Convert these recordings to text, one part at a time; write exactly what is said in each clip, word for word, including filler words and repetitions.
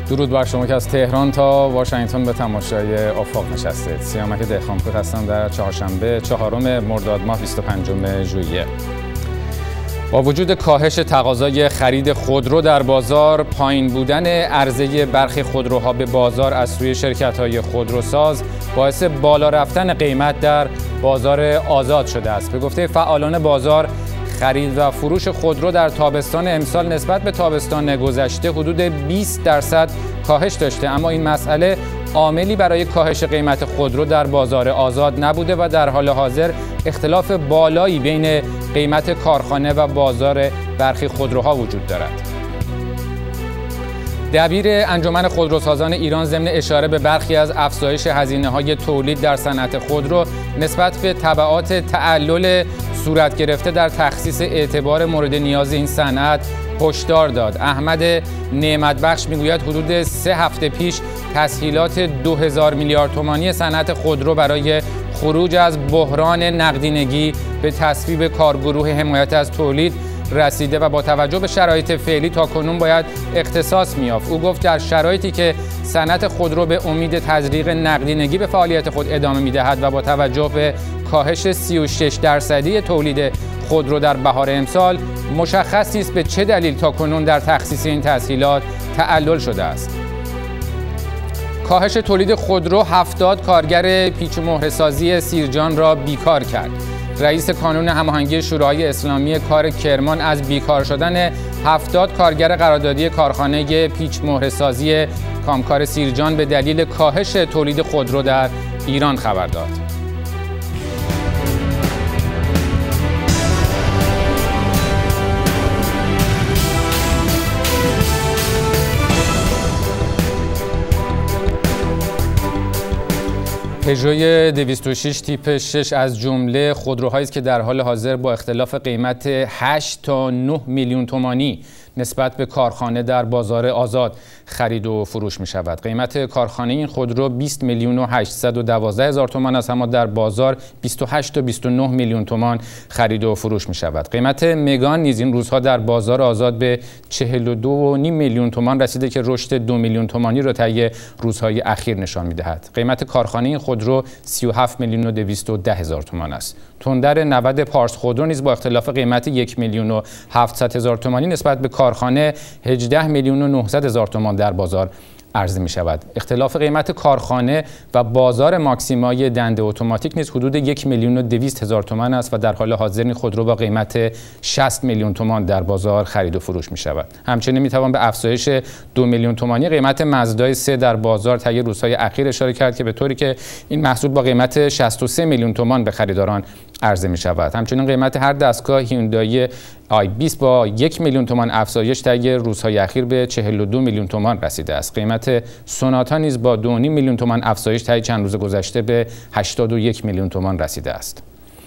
درود بر شما که از تهران تا واشنگتن به تماشای آفاق نشستید. سیامک دهقانپور هستم در چهارشنبه چهارم مرداد ماه بیست و پنجم ژوئیه. با وجود کاهش تقاضای خرید خودرو در بازار، پایین بودن عرضه برخی خودروها به بازار از سوی شرکت‌های خودروساز باعث بالا رفتن قیمت در بازار آزاد شده است. به گفته فعالان بازار، خرید و فروش خودرو در تابستان امسال نسبت به تابستان گذشته حدود بیست درصد کاهش داشته، اما این مسئله عاملی برای کاهش قیمت خودرو در بازار آزاد نبوده و در حال حاضر اختلاف بالایی بین قیمت کارخانه و بازار برخی خودروها وجود دارد. دبیر انجمن خودروسازان ایران ضمن اشاره به برخی از افزایش هزینه‌های تولید در صنعت خودرو نسبت به تبعات تعلل صورت گرفته در تخصیص اعتبار مورد نیاز این صنعت هشدار داد. احمد نعمتبخش میگوید حدود سه هفته پیش تسهیلات دو هزار میلیارد تومانی صنعت خودرو برای خروج از بحران نقدینگی به تصویب کارگروه حمایت از تولید رسیده و با توجه به شرایط فعلی تاکنون باید اختصاص می‌یافت. او گفت در شرایطی که صنعت خودرو به امید تزریق نقدینگی به فعالیت خود ادامه می‌دهد و با توجه به کاهش سی و شش درصدی تولید خودرو در بهار امسال، مشخص نیست به چه دلیل تاکنون در تخصیص این تسهیلات تعلل شده است. کاهش تولید خودرو هفتاد کارگر پیچ و مهره‌سازی سیرجان را بیکار کرد. رئیس کانون هماهنگی شورای اسلامی کار کرمان از بیکار شدن هفتاد کارگر قراردادی کارخانه پیچ مهره‌سازی کامکار سیرجان به دلیل کاهش تولید خودرو در ایران خبر داد. پژو دویست و شش تیپ شش از جمله خودروهایی است که در حال حاضر با اختلاف قیمت هشت تا نه میلیون تومانی نسبت به کارخانه در بازار آزاد خرید و فروش می شود. قیمت کارخانه این خودرو بیست میلیون و هشتصد و دوازده هزار تومان است، اما در بازار بیست و هشت تا بیست و نه میلیون تومان خرید و فروش می شود. قیمت مگان نیز این روزها در بازار آزاد به چهل و دو و نیم میلیون تومان رسیده که رشد دو میلیون تومانی را طی روزهای اخیر نشان می دهد. قیمت کارخانه این خودرو سی و هفت میلیون و دویست و ده هزار تومان است. تندر نود پارس خودرو نیز با اختلاف قیمت یک میلیون و هفتصد هزار تومانی نسبت به کارخانه هجده میلیون و نهصد هزار تومان در بازار عرضه می شود. اختلاف قیمت کارخانه و بازار ماکسیمای دنده اتوماتیک نیز حدود یک میلیون و دویست هزار تومان است و در حال حاضر این خودرو با قیمت شصت میلیون تومان در بازار خرید و فروش می شود. همچنین می توان به افزایش دو میلیون تومانی قیمت مزدای سه در بازار طی روزهای اخیر اشاره کرد که به طوری که این محصول با قیمت شصت و سه میلیون تومان به خریداران عرضه می شود. همچنین قیمت هر دستگاه هیوندای آی بیست با یک میلیون تومان افزایش طی روزهای اخیر به چهل و دو میلیون تومان رسیده است. قیمت سوناتا نیز با دو و نیم میلیون تومان افزایش طی چند روز گذشته به هشتاد و یک میلیون تومان رسیده است.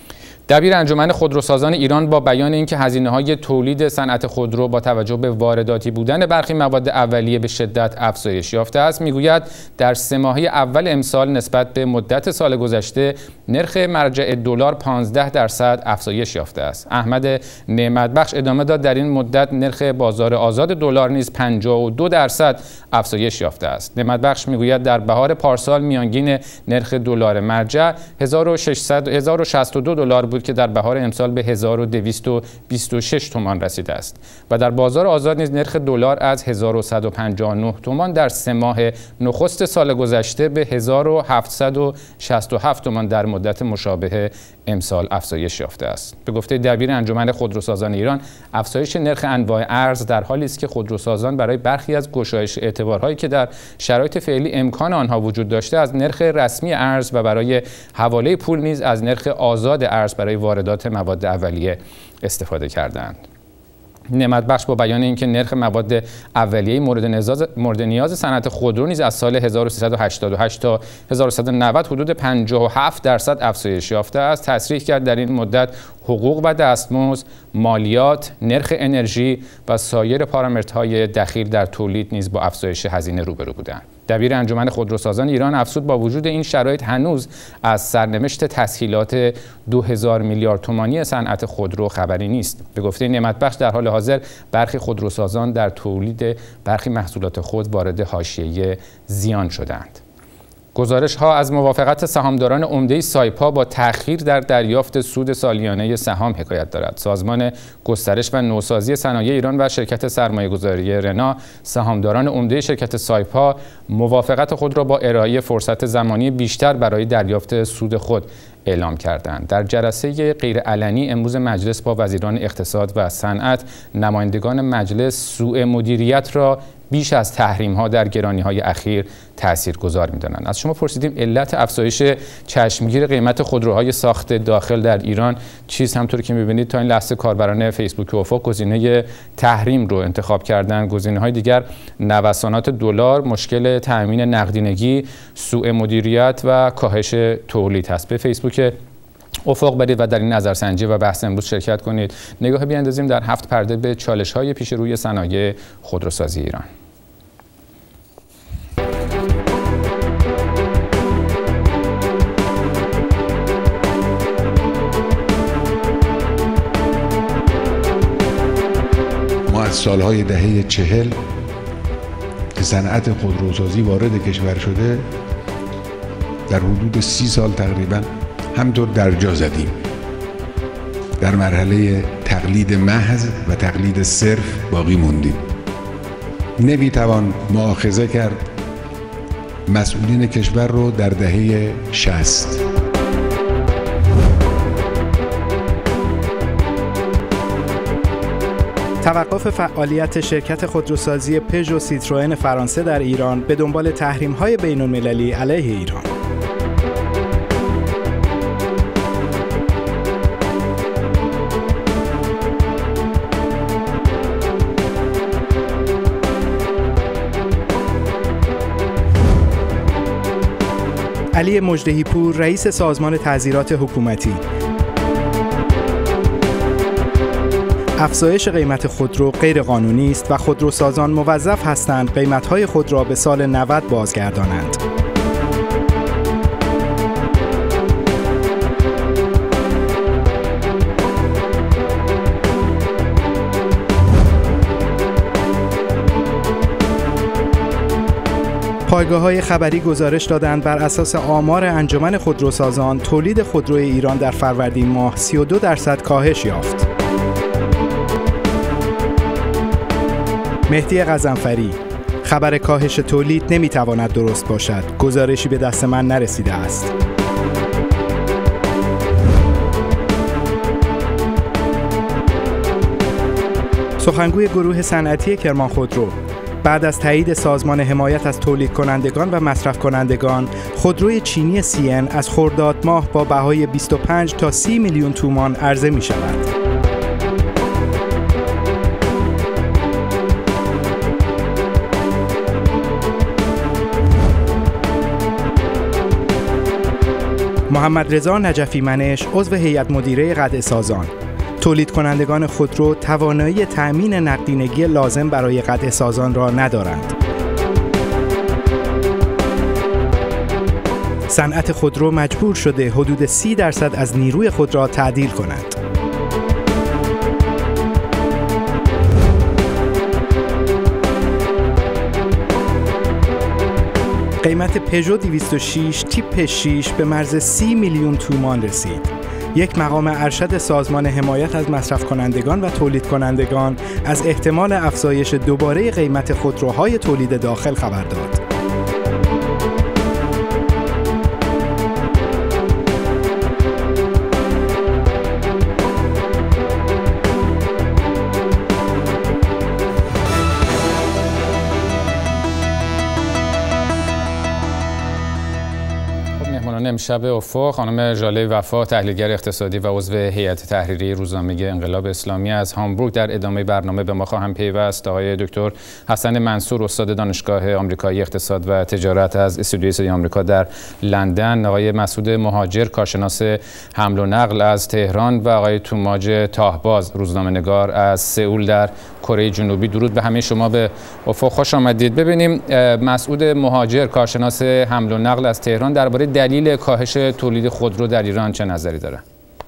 دبیر انجمن خودروسازان ایران با بیان اینکه هزینه‌های تولید صنعت خودرو با توجه به وارداتی بودن برخی مواد اولیه به شدت افزایش یافته است، میگوید در سه ماهه اول امسال نسبت به مدت سال گذشته نرخ مرجع دلار پانزده درصد افزایش یافته است. احمد نعمتبخش ادامه داد در این مدت نرخ بازار آزاد دلار نیز پنجاه و دو درصد افزایش یافته است. نعمتبخش میگوید در بهار پارسال میانگین نرخ دلار مرجع هزار و شصت و دو دلار بود که در بهار امسال به هزار و دویست و بیست و شش تومان رسیده است و در بازار آزاد نیز نرخ دلار از هزار و صد و پنجاه و نه تومان در سه ماه نخست سال گذشته به هزار و هفتصد و شصت و هفت تومان در مدت مشابه امسال افزایش یافته است. به گفته دبیر انجمن خودروسازان ایران، افزایش نرخ انواع ارز در حالی است که خودروسازان برای برخی از گشایش اعتبارهایی که در شرایط فعلی امکان آنها وجود داشته از نرخ رسمی ارز و برای حواله پول نیز از نرخ آزاد ارز برای واردات مواد اولیه استفاده کردند. نعمتبخش با بیان اینکه نرخ مواد اولیه مورد نیاز مورد نیاز صنعت خودرو نیز از سال هزار و سیصد و هشتاد و هشت تا هزار و سیصد و نود حدود پنجاه و هفت درصد افزایش یافته است، تصریح کرد در این مدت حقوق و دستمزد، مالیات، نرخ انرژی و سایر پارامترهای دخیل در تولید نیز با افزایش هزینه روبرو بودند. دبیر انجمن خودروسازان ایران افزود با وجود این شرایط هنوز از سرنوشت تسهیلات دو هزار میلیارد تومانی صنعت خودرو خبری نیست. به گفته نعمتبخش در حال حاضر برخی خودروسازان در تولید برخی محصولات خود وارد حاشیه زیان شدند. گزارش ها از موافقت سهامداران عمده سایپا با تأخیر در دریافت سود سالیانه سهام حکایت دارد. سازمان گسترش و نوسازی صنایع ایران و شرکت سرمایه‌گذاری رنا سهامداران عمده شرکت سایپا موافقت خود را با ارائه فرصت زمانی بیشتر برای دریافت سود خود اعلام کردند. در جلسه غیرعلنی امروز مجلس با وزیران اقتصاد و صنعت، نمایندگان مجلس سوء مدیریت را بیش از تحریم‌ها در گرانی‌های اخیر تاثیرگذار می‌دانند. از شما پرسیدیم علت افزایش چشمگیر قیمت خودروهای ساخت داخل در ایران چیست؟ همونطور که می‌بینید تا این لحظه کاربران فیسبوک و افق گزینه تحریم رو انتخاب کردن. گزینه‌های دیگر نوسانات دلار، مشکل تأمین نقدینگی، سوء مدیریت و کاهش تولید هست. به فیسبوک افق برید و در این نظرسنجی و بحث امروز شرکت کنید. نگاه بیاندازیم در هفت پرده به چالش‌های پیش روی صنایع خودروسازی ایران. ما از سالهای دهه چهل که صنعت خودروسازی وارد کشور شده در حدود سی سال تقریباً همطور در جا زدیم. در مرحله تقلید محض و تقلید صرف باقی موندیم. نمیتوان مؤاخذه کرد مسئولین کشور رو در دهه شصت. توقف فعالیت شرکت خودروسازی پژو سیتروئن فرانسه در ایران به دنبال تحریم‌های بین‌المللی علیه ایران. علی مژدهی‌پور، رئیس سازمان تعزیرات حکومتی: افزایش قیمت خودرو غیر قانونی است و خودروسازان موظف هستند قیمت‌های خود را به سال نود بازگردانند. پایگاه‌های خبری گزارش دادند بر اساس آمار انجمن خودروسازان تولید خودروی ایران در فروردین ماه سی و دو درصد کاهش یافت. مهدی غضنفری: خبر کاهش تولید نمیتواند درست باشد. گزارشی به دست من نرسیده است. سخنگوی گروه صنعتی کرمان خودرو: بعد از تایید سازمان حمایت از تولید کنندگان و مصرف کنندگان، خودروی چینی سین از خرداد ماه با بهای بیست و پنج تا سی میلیون تومان عرضه می شود. محمد رضا نجفی منش، عضو هیئت مدیره قطع سازان: تولید کنندگان خودرو توانایی تأمین نقدینگی لازم برای قطع سازان را ندارند. صنعت خودرو مجبور شده حدود سی درصد از نیروی خود را تعدیل کند. قیمت پژو دویست و شش تیپ شش به مرز سی میلیون تومان رسید. یک مقام ارشد سازمان حمایت از مصرف کنندگان و تولید کنندگان از احتمال افزایش دوباره قیمت خودروهای تولید داخل خبر داد. امشب افق خانم ژاله وفا، تحلیلگر اقتصادی و عضو هیئت تحریریه روزنامه انقلاب اسلامی از هامبورگ در ادامه برنامه به ما خواهم پیوست. آقای دکتر حسن منصور، استاد دانشگاه آمریکایی اقتصاد و تجارت از استودیوی صدای آمریکا در لندن، آقای مسعود مهاجر، کارشناس حمل و نقل از تهران و آقای توماج تاهباز، روزنامه‌نگار از سئول در کره جنوبی. درود به همه شما، به افق خوش آمدید. ببینیم مسعود مهاجر، کارشناس حمل و نقل از تهران، درباره دلیل کاهش تولید خودرو در ایران چه نظری داره؟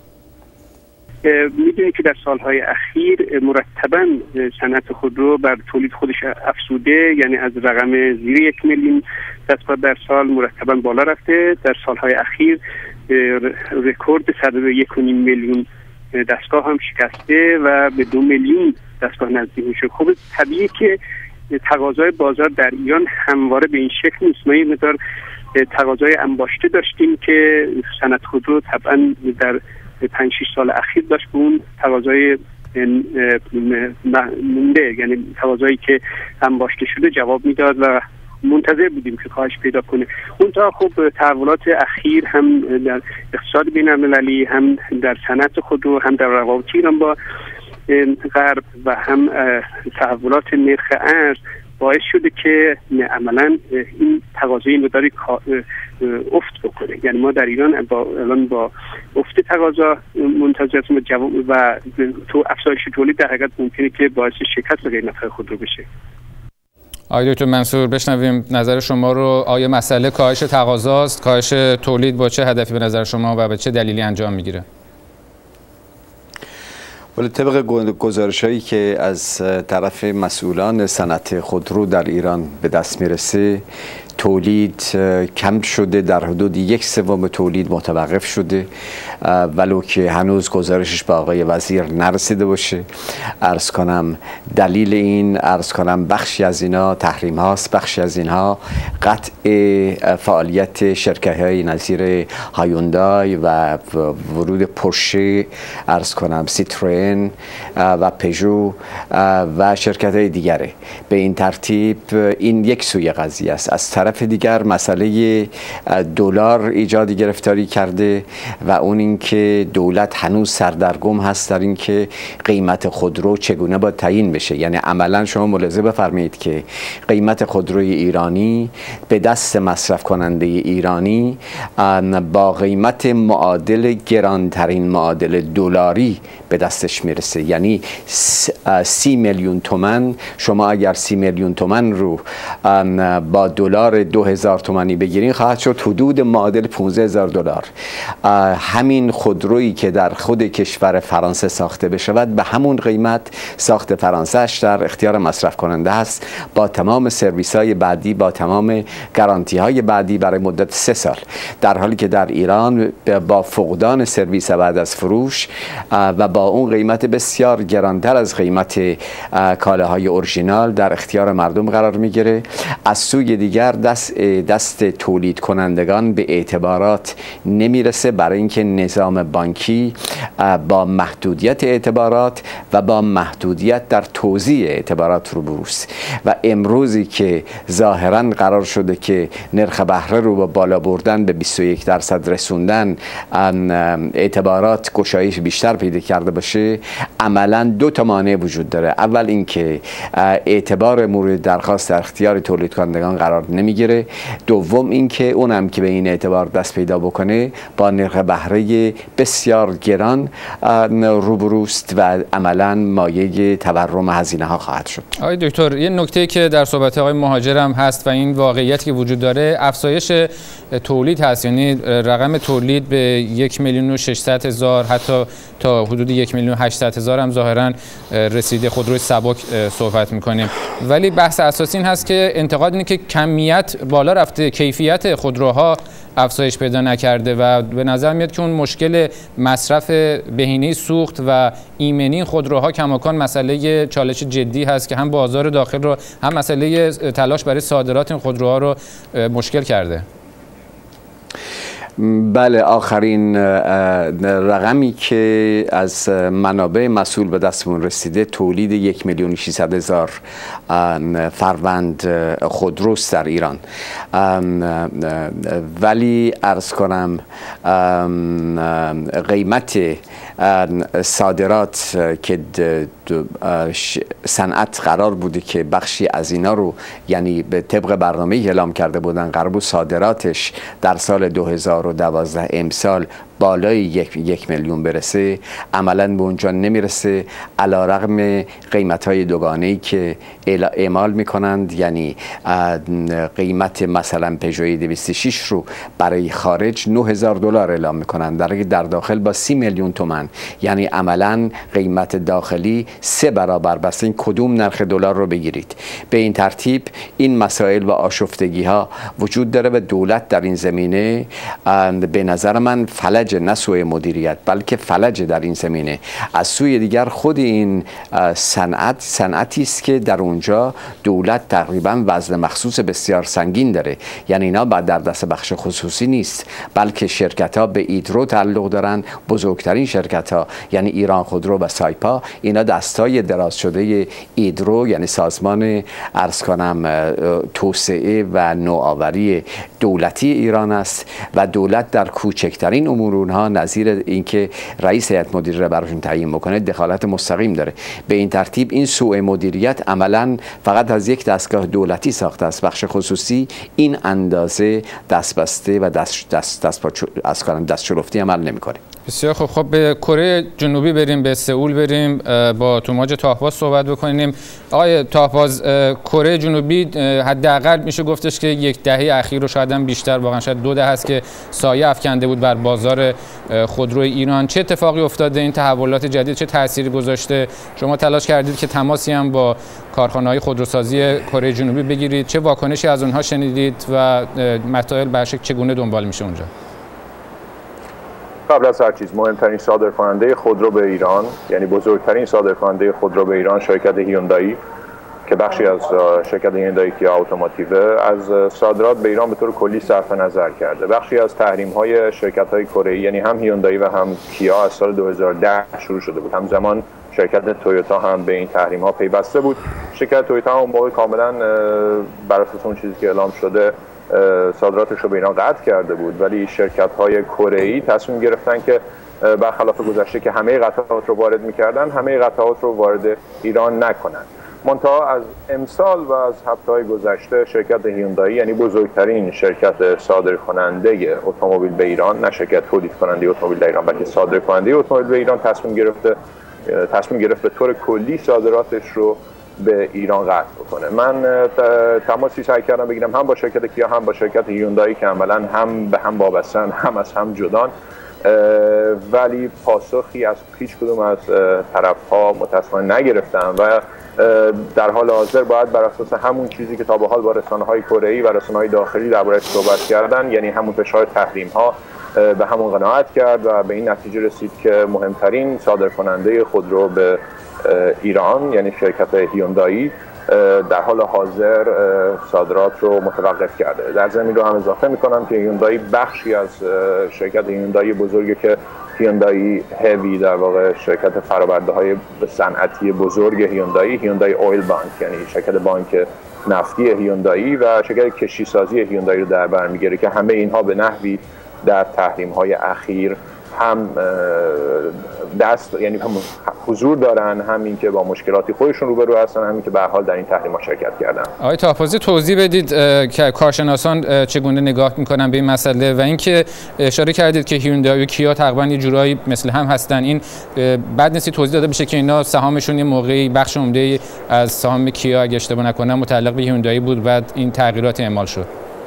میدونید که در سالهای اخیر مرتباً صنعت خودرو بر تولید خودش افزوده، یعنی از رقم زیر یک میلیون دستگاه در سال مرتباً بالا رفته. در سالهای اخیر رکورد صد و یک و نیم میلیون دستگاه هم شکسته و به دو میلیون دستگاه نزدیک میشه. خب طبیعیه که تقاضای بازار در ایران همواره به این شکل نیست. ما این مقدار تقاضای انباشته داشتیم که صنعت خودرو طبعا در پنج شش سال اخیر داشت به اون تقاضای مونده، یعنی تقاضایی که انباشته شده جواب میداد و منتظر بودیم که کاهش پیدا کنه. اون تا خب تحولات اخیر هم در اقتصاد بین‌المللی، هم در صنعت خودرو، هم در روابط ایران با غرب و هم تحولات نرخ ارز باعث شده که عملا این تقاضای مقداری افت بکنه. یعنی ما در ایران با الان با افت تقاضا منتظر هستیم و تو افزایش تولید در حقیقت ممکنه که باعث شکست قیمت‌های خودرو بشه. آقای دکتر منصور، بشنویم نظر شما رو. آیا مسئله کاهش تقاضاست؟ کاهش تولید با چه هدفی به نظر شما و به چه دلیلی انجام میگیره؟ ولی طبق گزارش‌هایی که از طرف مسئولان صنعت خودرو در ایران به دست میرسه، تولید کم شده، در حدود یک سوم تولید متوقف شده، ولو که هنوز گزارشش به آقای وزیر نرسیده باشه. عرض کنم دلیل این، عرض کنم بخشی از اینا تحریم هاست، بخشی از اینها قطع فعالیت شرکت های نظیر هایوندای و ورود پورشه، عرض کنم سیتروئن و پژو و شرکت های دیگره. به این ترتیب این یک سوی قضیه است. از طرف دیگر مسئله دلار ایجاد گرفتاری کرده و اون اینکه دولت هنوز سردرگم هست در اینکه قیمت خودرو چگونه باید تعیین بشه. یعنی عملا شما ملاحظه بفرمایید که قیمت خودروی ایرانی به دست مصرف کننده ایرانی با قیمت معادل گرانترین معادل دلاری به دستش میرسه. یعنی سی میلیون تومان، شما اگر سی میلیون تومان رو با دلار دو هزار تومانی بگیرین خواهد شد حدود معادل پانزده هزار دلار. همین خودرویی که در خود کشور فرانسه ساخته بشود به همون قیمت ساخت فرانسهش در اختیار مصرف کننده است، با تمام سرویس های بعدی، با تمام گارانتی های بعدی برای مدت سه سال. در حالی که در ایران با فقدان سرویس بعد از فروش و با اون قیمت بسیار گرانتر از قیمت کالاهای اورجینال در اختیار مردم قرار میگیره. از سوی دیگر دست دست تولید کنندگان به اعتبارات نمیرسه، برای اینکه نظام بانکی با محدودیت اعتبارات و با محدودیت در توزیع اعتبارات روبروست. و امروزی که ظاهرا قرار شده که نرخ بهره رو با بالا بردن به بیست و یک درصد رسوندن اعتبارات گشایش بیشتر پیدا کرده باشه، عملا دو تا مانع وجود داره. اول اینکه اعتبار مورد درخواست در اختیار تولید کنندگان قرار نمیگیره، دوم اینکه اونم که به این اعتبار دست پیدا بکنه با نرخ بهره بسیار گران روبروست و عملا مایه تورم هزینه ها خواهد شد. آقای دکتر، یه نکته که در صحبت آقای مهاجر هم هست و این واقعیت که وجود داره، افزایش تولید هست. یعنی رقم تولید به یک میلیون و ششصد هزار، حتی تا حدود یک میلیون و هشتصد هزار هم ظاهرا رسیده. خودروی سبک صحبت میکنیم، ولی بحث اساسی این هست که انتقاد اینه که کمیت بالا رفته، کیفیت خودروها افزایش پیدا نکرده و به نظر میاد که اون مشکل مصرف بهینه سوخت و ایمنی خودروها کماکان مسئله چالش جدی هست که هم بازار داخل رو، هم مسئله تلاش برای صادرات این خودروها رو مشکل کرده. بله، آخرین رقمی که از منابع مسئول به دستمون رسیده تولید یک میلیون و ششصد هزار فروند خودروست در ایران. ولی عرض کنم قیمت صادرات که صنعت قرار بوده که بخشی از اینا رو، یعنی به طبق برنامه اعلام کرده بودن، قرار بود صادراتش در سال دو هزار و دوازده امسال بالای یک, یک میلیون برسه، عملاً به اونجا نمیرسه، علیرغم قیمت‌های دوگانه‌ای که اعمال میکنند. یعنی قیمت مثلا پژو دویست و شش رو برای خارج نه هزار دلار اعلام میکنند، در در داخل با سی میلیون تومان، یعنی عملاً قیمت داخلی سه برابر. بس این کدوم نرخ دلار رو بگیرید. به این ترتیب این مسائل و آشفتگی ها وجود داره و دولت در این زمینه به نظر من فلج، نه سوی مدیریت بلکه فلج در این زمینه. از سوی دیگر خود این صنعت صنعتی است که در اونجا دولت تقریبا وزن مخصوص بسیار سنگین داره. یعنی اینا بعد در دست بخش خصوصی نیست، بلکه شرکت ها به ایدرو تعلق دارن. بزرگترین شرکت ها یعنی ایران خودرو و سایپا، اینا دستای دراز شده ایدرو، یعنی سازمان عرض کنم توسعه و نوآوری دولتی ایران است و دولت در کوچکترین امور اونها نظیر اینکه رئیس هیئت مدیره براشون تعیین بکنه دخالت مستقیم داره. به این ترتیب این سوء مدیریت عملاً فقط از یک دستگاه دولتی ساخته است. بخش خصوصی این اندازه دست بسته و دست دست دست از کارم دست چلفتی عمل نمیکنه. بسیار خوب. خب به کره جنوبی بریم، به سئول بریم، با توماج طاهباز صحبت بکنیم. آقای طاهباز، کره جنوبی حداقل میشه گفتش که یک دهه اخیر رو شاید هم بیشتر، واقعا شاید دو دهه است که سایه افکنده بود بر بازار خودروی ایران. چه اتفاقی افتاده؟ این تحولات جدید چه تأثیری گذاشته؟ شما تلاش کردید که تماسی هم با کارخانه‌های خودروسازی کره جنوبی بگیرید، چه واکنشی از اونها شنیدید و مسائل به شکل چگونه دنبال میشه اونجا؟ قبل از هر چیز مهمترین صادرکننده خودرو به ایران، یعنی بزرگترین صادرکننده خودرو به ایران، شرکت هیوندای که بخشی از شرکت هیوندای کیا اتوماتیو از صادرات به ایران به طور کلی صرف نظر کرده. بخشی از تحریم‌های شرکت‌های کره‌ای، یعنی هم هیوندای و هم کیا، از سال دو هزار و ده شروع شده بود. همزمان شرکت تویوتا هم به این تحریم‌ها پیوسته بود. شرکت تویوتا هم اون موقع کاملاً بر اساس اون چیزی که اعلام شده صادراتش رو به ایران قطع کرده بود، ولی شرکت‌های کره‌ای تصمیم گرفتن که برخلاف گذشته که همه قطعات رو وارد می‌کردن، همه قطعات رو وارد ایران نکنن. منتها از امسال و از هفته‌های گذشته شرکت هیوندای، یعنی بزرگترین شرکت صادرکننده اتومبیل به ایران، نه شرکت تولید کننده اتومبیل در ایران بلکه صادرکننده اتومبیل به ایران، تصمیم گرفته تصمیم گرفت به طور کلی صادراتش رو به ایران قطع بکنه. من تماسی سعی کردم بگیرم هم با شرکت کیا هم با شرکت هیوندای که عملاً هم به هم وابستن هم از هم جدان، ولی پاسخی از هیچ کدوم از طرف‌ها متأسفانه نگرفتم و در حال حاضر باید بر اساس همون چیزی که تا به حال با رسانه‌های کره‌ای و رسانه‌های داخلی درباره‌اش صحبت کردن، یعنی همون فشار تحریم‌ها، به همون قناعت کرد و به این نتیجه رسید که مهمترین صادرکننده خودرو به ایران، یعنی شرکت هیوندای، در حال حاضر صادرات رو متوقف کرده. در ضمن رو هم اضافه می‌کنم که هیوندای بخشی از شرکت هیوندای بزرگی که هیوندای هوی، در واقع شرکت فرآورده‌های صنعتی بزرگ هیوندای، هیوندای اویل بانک، یعنی شرکت بانک نفتی هیوندای و شرکت کشتیسازی هیوندای رو در بر می‌گیره که همه اینها به نحوی در تحریم‌های اخیر هم دست، یعنی هم حضور دارن، همین که با مشکلاتی خودشون روبرو هستن، همین که به هر حال در این تحریم‌ها شرکت کردن. آقای طاهبازی، توضیح بدید که کارشناسان چگونه نگاه میکنن به این مسئله و اینکه اشاره کردید که هیوندای و کیا تقریبا یه جورایی مثل هم هستن. این بعد نیستی توضیح داده بشه که اینا سهامشون یه موقعی بخش عمده از سهام کیا اگه اشتباه نکنم متعلق به هیوندای بود، بعد این تغییرات اعمال شد.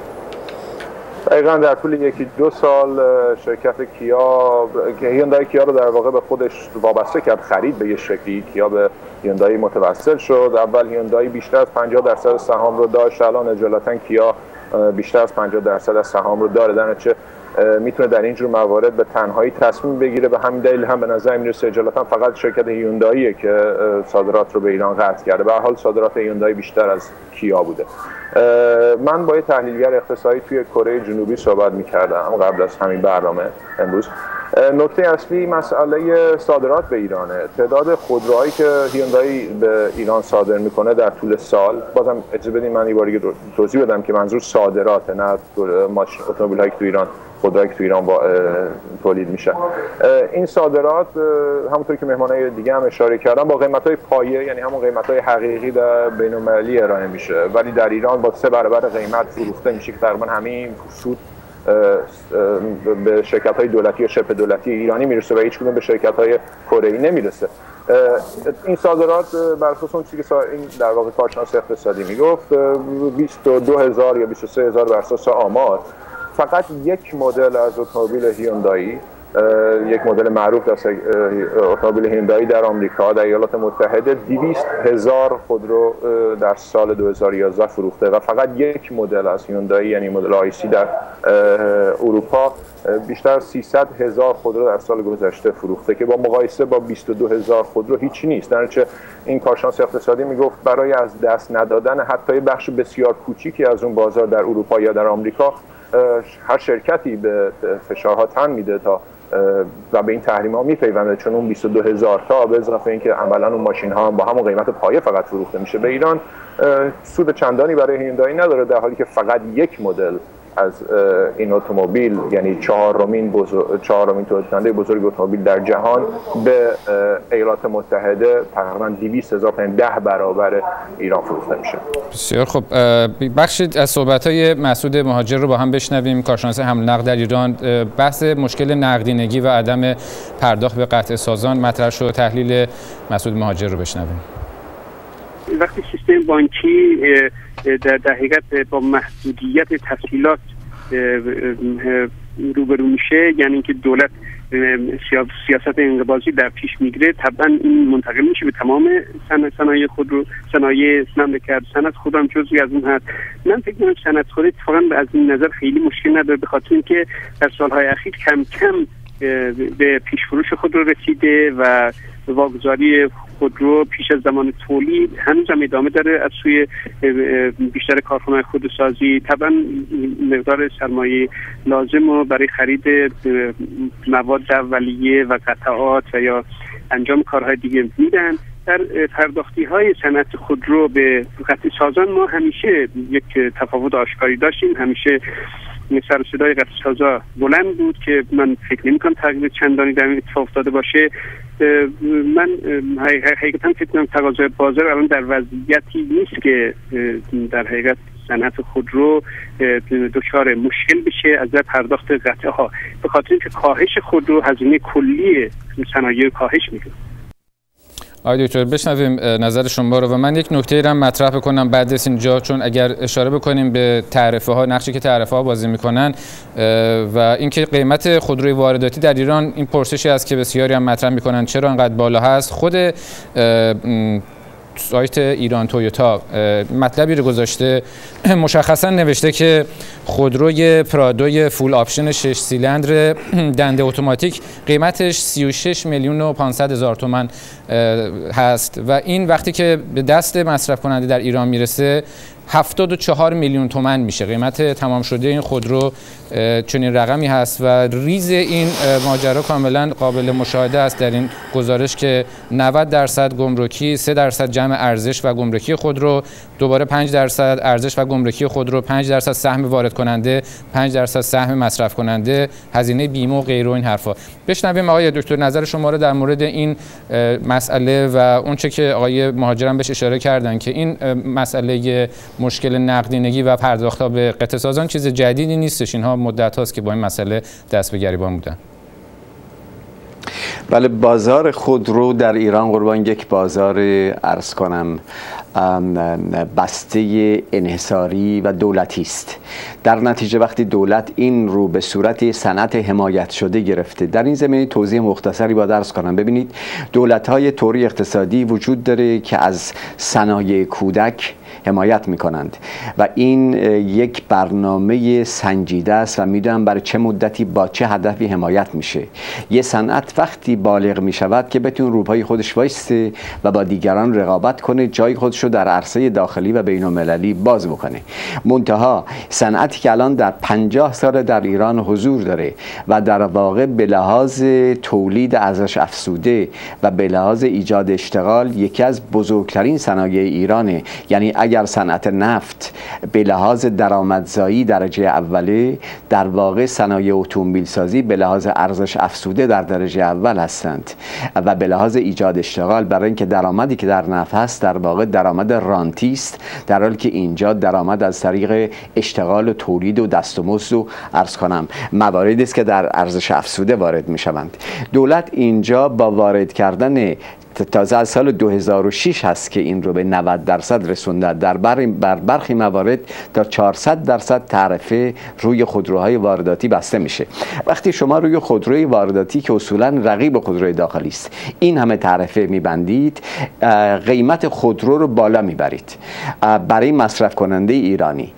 دقیقاً در طول یکی دو سال شرکت کیا که هیوندای کیا رو در واقع به خودش وابسته کرد، خرید به یه شکلی. کیا به هیوندای متوسل شد. اول هیوندای بیشتر از پنجاه درصد از سهام رو داشت، الان اجالتا کیا بیشتر از پنجاه درصد از سهام رو داره. در نتیجه میتونه در این جور موارد به تنهایی تصمیم بگیره. به همین دلیل هم به نظر میرسه اجالتا فقط شرکت هیونداییه که صادرات رو به ایران قطع کرده. به هر حال صادرات هیوندای بیشتر از کیا بوده. من با یه تحلیلگر اقتصادی توی کره جنوبی صحبت میکردم قبل از همین برنامه امروز. نکته اصلی مسئله صادرات به ایرانه. تعداد خودروهایی که هیوندای به ایران صادر میکنه در طول سال، بازم اجازه بدین من یه بار دیگه توضیح بدم که منظور صادراته، نه ماشین اتومبیل‌هایی که تو ایران خودروهایی که تو ایران با تولید میشه. این صادرات همونطور که مهمانای دیگه هم اشاره کردن با قیمت‌های پایه، یعنی همون قیمت‌های حقیقی در بین‌المللی ارائه میشه، ولی در ایران با سه برابر قیمت فروخته میشه که تقریبا همین سود به شرکت‌های دولتی یا شبه دولتی ایرانی میرسه و هیچ کدوم به شرکت‌های کره‌ای نمیرسه. این صادرات بر اساس اون چیزی که این در واقع کارشناس اقتصادی میگفت بیست و دو هزار یا بیست و سه هزار بر اساس آمار، فقط یک مدل از اتومبیل هیوندایی، یک مدل معروف در اتومبیل هیوندایی در آمریکا در ایالات متحده دویست هزار خودرو در سال دو هزار و یازده فروخته و فقط یک مدل از هیوندایی یعنی مدل آیسی در اروپا بیشتر از سیصد هزار خودرو در سال گذشته فروخته که با مقایسه با بیست و دو هزار خودرو هیچی نیست. در نتیجه این کارشناس اقتصادی میگفت برای از دست ندادن حتی بخش بسیار کوچیکی از اون بازار در اروپا یا در آمریکا هر شرکتی به فشارها تن میده تا و به این تحریم ها میپیونده، چون اون بیست و دو هزار تا به اضافه اینکه عملا اون ماشین ها با همون قیمت پایه فقط فروخته میشه به ایران سود چندانی برای هیوندای نداره، در حالی که فقط یک مدل از این اتومبیل یعنی چهارمین بزرگ چهارمین تولید کننده بزرگ اتومبیل در جهان به ایالات متحده تقریبا دویست هزار تا ده برابر ایران فروخته میشه. بسیار خب، بخشی از صحبت‌های مسعود مهاجر رو با هم بشنویم. کارشناس حمل نقل در ایران. بحث مشکل نقدینگی و عدم پرداخت به قطع سازان مطرح شد. تحلیل مسعود مهاجر رو بشنویم. وقتی سیستم بانکی در حقیقت با محدودیت تسهیلات روبرو میشه، یعنی اینکه دولت سیاست انقباضی در پیش میگیره، طبعا این منتقل میشه به تمام صنایع خودرو، صنایع مملکت. صنعت خودرو هم جزئی از اون هست. من فکر می‌کنم صنعت خودرو اتفاقا از این نظر خیلی مشکل نداره، به خاطر اینکه در سالهای اخیر کم کم به پیشفروش خودرو رسیده و واگذاری خودرو پیش از زمان تولید هنوز هم ادامه داره از سوی بیشتر کارخانه‌های خودروسازی. طبعا مقدار سرمایه لازم رو برای خرید مواد اولیه و قطعات و یا انجام کارهای دیگه میدن. در پرداختی های صنعت خودرو به قطع سازان ما همیشه یک تفاوت آشکاری داشتیم. همیشه سر و صدای قطع سازا بلند بود که من فکر نمی‌کنم تغییر چندانی در این اتفاق افتاده باشه. من حقیقتا فکر کنم تقاضای بازار الان در وضعیتی نیست که در حقیقت صنعت خودرو دچار مشکل بشه از در پرداخت قطعه ها، به خاطر اینکه کاهش خودرو هزینه کلی صنایع کاهش میده. آقای دکتر بشنویم نظر شما رو و من یک نکته را مطرح بکنم بعد از اینجا، چون اگر اشاره بکنیم به تعرفه ها، نقشی که تعرفه ها بازی میکنن و اینکه قیمت خودروی وارداتی در ایران، این پرسشی است که بسیاری هم مطرح میکنن چرا انقدر بالا هست. خود سایت ایران تویوتا مطلبی رو گذاشته، مشخصا نوشته که خودروی پرادوی فول آپشن شش سیلندر دنده اتوماتیک قیمتش سی و شش میلیون و پانصد هزار تومان هست و این وقتی که به دست مصرف کننده در ایران میرسه هفتاد و چهار میلیون تومان میشه. قیمت تمام شده این خودرو چنین رقمی هست و ریز این ماجرا کاملا قابل مشاهده است در این گزارش که نود درصد گمرکی، سه درصد جمع ارزش و گمرکی خودرو، دوباره پنج درصد ارزش و گمرکی خودرو، پنج درصد سهم وارد کننده، پنج درصد سهم مصرف کننده، هزینه بیمه و غیره و این حرفا. بشنویم آقای دکتر نظر شما رو در مورد این مسئله و اون چه که آقای مهاجرم بهش اشاره کردن که این مسئله مشکل نقدینگی و پرداخت‌ها به قطع سازان چیز جدیدی نیستش. اینها مدت هاست که با این مسئله دست به گریبان بودن. بله، بازار خودرو در ایران قربان یک بازار عرض کنم بسته انحصاری و دولتی است. در نتیجه وقتی دولت این رو به صورت صنعت حمایت شده گرفته، در این زمینه توضیح مختصری با درس کنم. ببینید، دولت‌های طوری اقتصادی وجود داره که از صنایع کودک حمایت میکنند و این یک برنامه سنجیده است و میدونم برای چه مدتی با چه هدفی حمایت میشه. یه صنعت وقتی بالغ میشود که بتون رو پای خودش وایسته و با دیگران رقابت کنه، جای خودش رو در عرصه داخلی و بین المللی باز بکنه. منتها صنعتی که الان در پنجاه سال در ایران حضور داره و در واقع به لحاظ تولید ارزش افزوده و به لحاظ ایجاد اشتغال یکی از بزرگترین صنایع ایرانه. یعنی اگر صنعت نفت به لحاظ درآمدزایی درجه اوله، در واقع صنایع اتومبیل سازی به لحاظ ارزش افزوده در درجه اول هستند و به لحاظ ایجاد اشتغال، برای اینکه درآمدی که در نفت هست در واقع درآمد رانتی است، در حالی که اینجا درآمد از طریق اشتغال و تولید و دستمزد و عرض کنم مواردی است که در ارزش افزوده وارد می شوند. دولت اینجا با وارد کردن تازه از سال دو هزار و شش هست که این رو به نود درصد رسونده، در بر برخی موارد تا چهارصد درصد تعرفه روی خودروهای وارداتی بسته میشه. وقتی شما روی خودروی وارداتی که اصولا رقیب خودروی داخلی است این همه تعرفه میبندید، قیمت خودرو رو بالا میبرید برای مصرف کننده ایرانی.